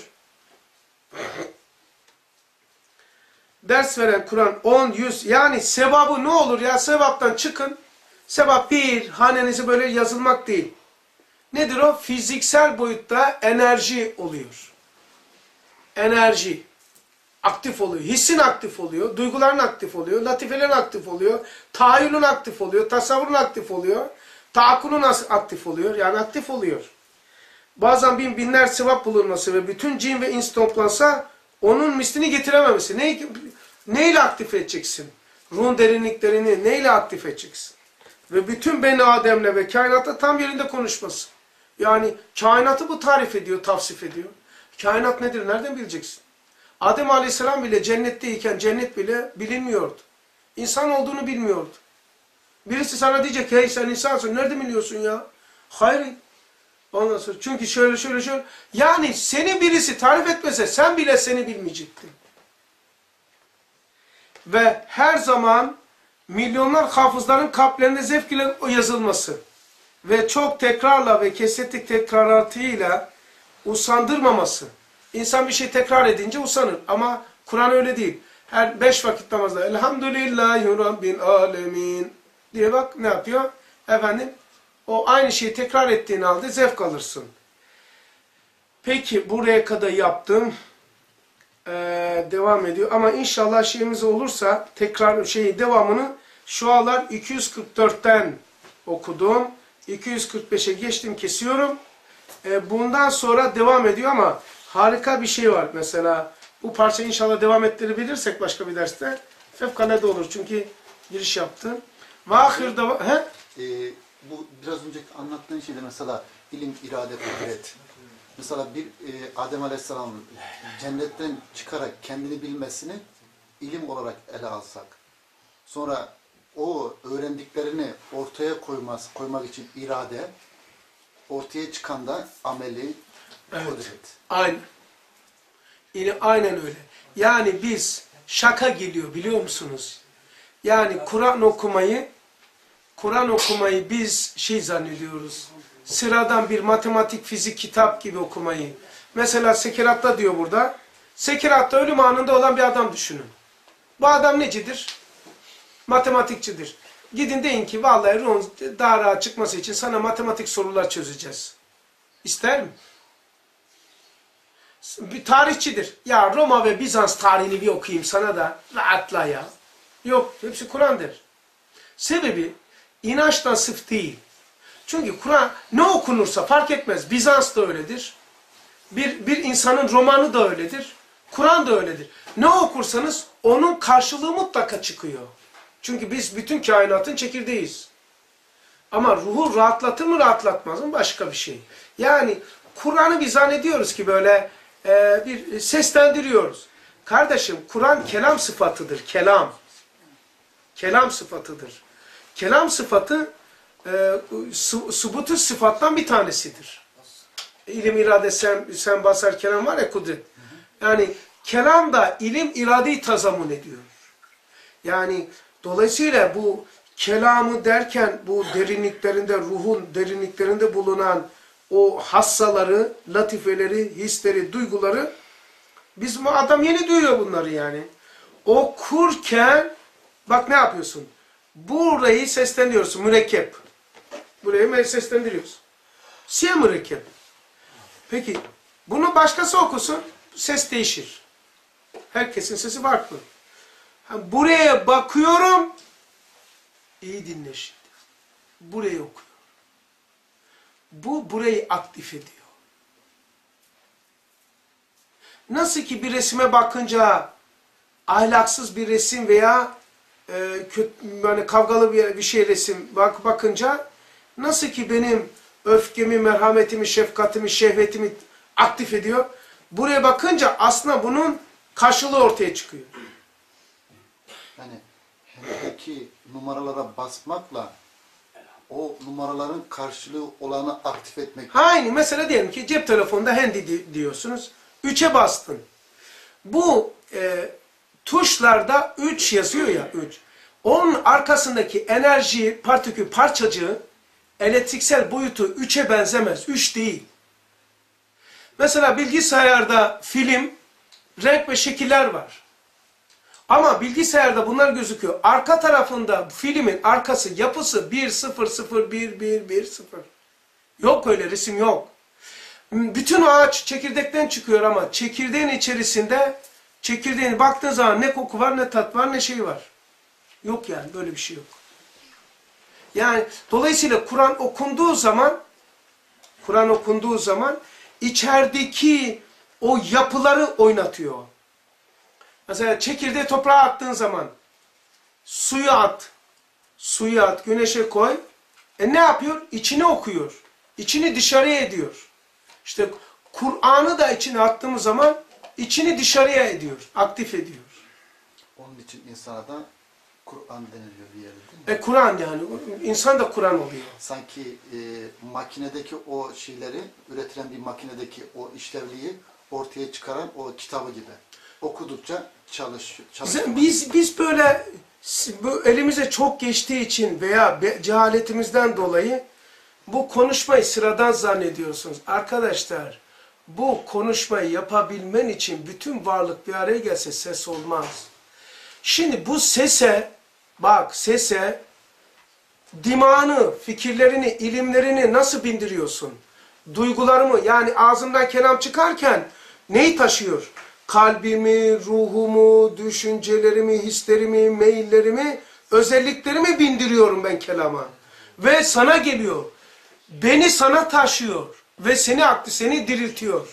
Ders veren Kur'an on, yüz, yani sevabı ne olur ya? Sevaptan çıkın. Sevap bir, hanenize böyle yazılmak değil. Nedir o? Fiziksel boyutta enerji oluyor. Enerji. Aktif oluyor. Hissin aktif oluyor. Duyguların aktif oluyor. Latifelerin aktif oluyor. Tahayyülün aktif oluyor. Tasavvurun aktif oluyor. Taakkulun aktif oluyor. Yani aktif oluyor. Bazen bin binler sevap bulunması ve bütün cin ve ins toplansa onun mislini getirememesi. Ne, neyle aktif edeceksin? Ruhun derinliklerini neyle aktif edeceksin? Ve bütün Beni Adem'le ve kainatta tam yerinde konuşması. Yani kainatı bu tarif ediyor, tavsif ediyor. Kainat nedir? Nereden bileceksin? Adem Aleyhisselam bile cennetteyken cennet bile bilinmiyordu. İnsan olduğunu bilmiyordu. Birisi sana diyecek, hey sen insansın, nerede biliyorsun ya? Hayır. Ondan sonra, çünkü şöyle şöyle şöyle. Yani seni birisi tarif etmese sen bile seni bilmeyecektin. Ve her zaman milyonlar hafızların kalplerinde zevk ile yazılması ve çok tekrarla ve kesretlik tekraratıyla usandırmaması. İnsan bir şey tekrar edince usanır ama Kur'an öyle değil. Her beş vakit namazda Elhamdülillahi Rabbil Alemin diye bak ne yapıyor? Efendim o aynı şeyi tekrar ettiğin halde zevk alırsın. Peki buraya kadar yaptım. Ee, devam ediyor ama inşallah şeyimiz olursa tekrar şeyi devamını şu anlar iki yüz kırk dörtten okudum. iki yüz kırk beşe geçtim, kesiyorum. Ee, bundan sonra devam ediyor ama harika bir şey var. Mesela bu parça inşallah devam ettirebilirsek başka bir derste fevkalade olur. Çünkü giriş yaptım. Vahir'da he? Ee, bu biraz önceki anlattığın şeyde mesela ilim, irade, kudret. Mesela bir e, Adem Aleyhisselam'ın cennetten çıkarak kendini bilmesini ilim olarak ele alsak. Sonra o öğrendiklerini ortaya koymaz, koymak için irade, ortaya çıkan da ameli, Evet. kudret. Aynen. Yine aynen öyle. Yani biz şaka geliyor biliyor musunuz? Yani Kur'an okumayı Kur'an okumayı biz şey zannediyoruz. Sıradan bir matematik, fizik kitap gibi okumayı. Mesela Sekeratta diyor burada. Sekeratta ölüm anında olan bir adam düşünün. Bu adam necidir? Matematikçidir. Gidin deyin ki vallahi ruhun daha rahat çıkması için sana matematik sorular çözeceğiz. İster mi? Bir tarihçidir. Ya Roma ve Bizans tarihini bir okuyayım sana da rahatla ya. Yok. Hepsi Kur'an'dır. Sebebi inançtan sıf değil. Çünkü Kur'an ne okunursa fark etmez. Bizans da öyledir. Bir, bir insanın romanı da öyledir. Kur'an da öyledir. Ne okursanız onun karşılığı mutlaka çıkıyor. Çünkü biz bütün kainatın çekirdeğiyiz. Ama ruhu rahatlatır mı rahatlatmaz mı başka bir şey. Yani Kur'an'ı biz zannediyoruz ki böyle e, bir seslendiriyoruz. Kardeşim Kur'an kelam sıfatıdır. Kelam. Kelam sıfatıdır. Kelam sıfatı e, subutu sıfattan bir tanesidir. İlim, irade, sen, sen basar, kelam var ya kudret. Yani kelam da ilim, iradeyi tazamun ediyor. Yani dolayısıyla bu kelamı derken bu derinliklerinde, ruhun derinliklerinde bulunan o hassaları, latifeleri, hisleri, duyguları biz bu adam yeni duyuyor bunları yani. Okurken bak ne yapıyorsun? Burayı seslendiriyorsun. Mürekkep. Burayı seslendiriyorsun. Siyah mürekkep. Peki bunu başkası okusun. Ses değişir. Herkesin sesi farklı. Buraya bakıyorum. İyi dinle şimdi. Burayı okuyor. Bu burayı aktif ediyor. Nasıl ki bir resime bakınca ahlaksız bir resim veya e, kötü, yani kavgalı bir, bir şey resim bak, bakınca nasıl ki benim öfkemi, merhametimi, şefkatimi, şehvetimi aktif ediyor. Buraya bakınca aslında bunun karşılığı ortaya çıkıyor. Yani hendeki numaralara basmakla o numaraların karşılığı olanı aktif etmek. Aynı mesela diyelim ki cep telefonunda handy di diyorsunuz. üçe bastın. Bu e, tuşlarda üç yazıyor ya üç. Onun arkasındaki enerji, partikül, parçacığı elektriksel boyutu üçe benzemez. üç değil. Mesela bilgisayarda film, renk ve şekiller var. Ama bilgisayarda bunlar gözüküyor. Arka tarafında filmin arkası, yapısı bir sıfır sıfır bir bir bir sıfır. Yok öyle resim yok. Bütün ağaç çekirdekten çıkıyor ama çekirdeğin içerisinde çekirdeğine baktığın zaman ne koku var, ne tat var, ne şey var. Yok yani böyle bir şey yok. Yani dolayısıyla Kur'an okunduğu zaman Kur'an okunduğu zaman içerideki o yapıları oynatıyor. Mesela çekirdeği toprağa attığın zaman suyu at, suyu at, güneşe koy. E ne yapıyor? İçini okuyor. İçini dışarıya ediyor. İşte Kur'an'ı da içine attığımız zaman içini dışarıya ediyor, aktif ediyor. Onun için insana da Kur'an deniliyor bir yerde değil mi? E Kur'an yani, insan da Kur'an oluyor. Sanki e, makinedeki o şeyleri, üretilen bir makinedeki o işlevliği ortaya çıkaran o kitabı gibi. Okudukça çalış, çalışıyor. Biz, biz böyle bu elimize çok geçtiği için veya cehaletimizden dolayı bu konuşmayı sıradan zannediyorsunuz. Arkadaşlar, bu konuşmayı yapabilmen için bütün varlık bir araya gelse ses olmaz. Şimdi bu sese, bak sese, dimağını, fikirlerini, ilimlerini nasıl bindiriyorsun? Duygularımı, yani ağzımdan kelam çıkarken neyi taşıyor? Kalbimi, ruhumu, düşüncelerimi, hislerimi, meyillerimi, özelliklerimi bindiriyorum ben kelama. Ve sana geliyor. Beni sana taşıyor. Ve seni aklı, seni diriltiyor.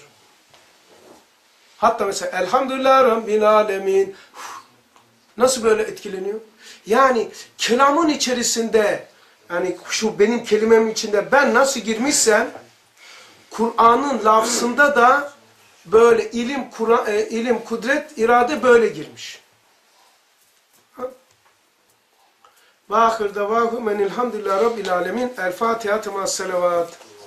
Hatta mesela Elhamdülillah Rabbil Alemin. Nasıl böyle etkileniyor? Yani kelamın içerisinde, yani şu benim kelimem içinde ben nasıl girmişsem, Kur'an'ın lafzında da böyle ilim, Kur'an, e, ilim, kudret, irade böyle girmiş. Ve ahir davahum enilhamdülillah Rabbil Alemin. El Fatiha-tı ma'as-selavat.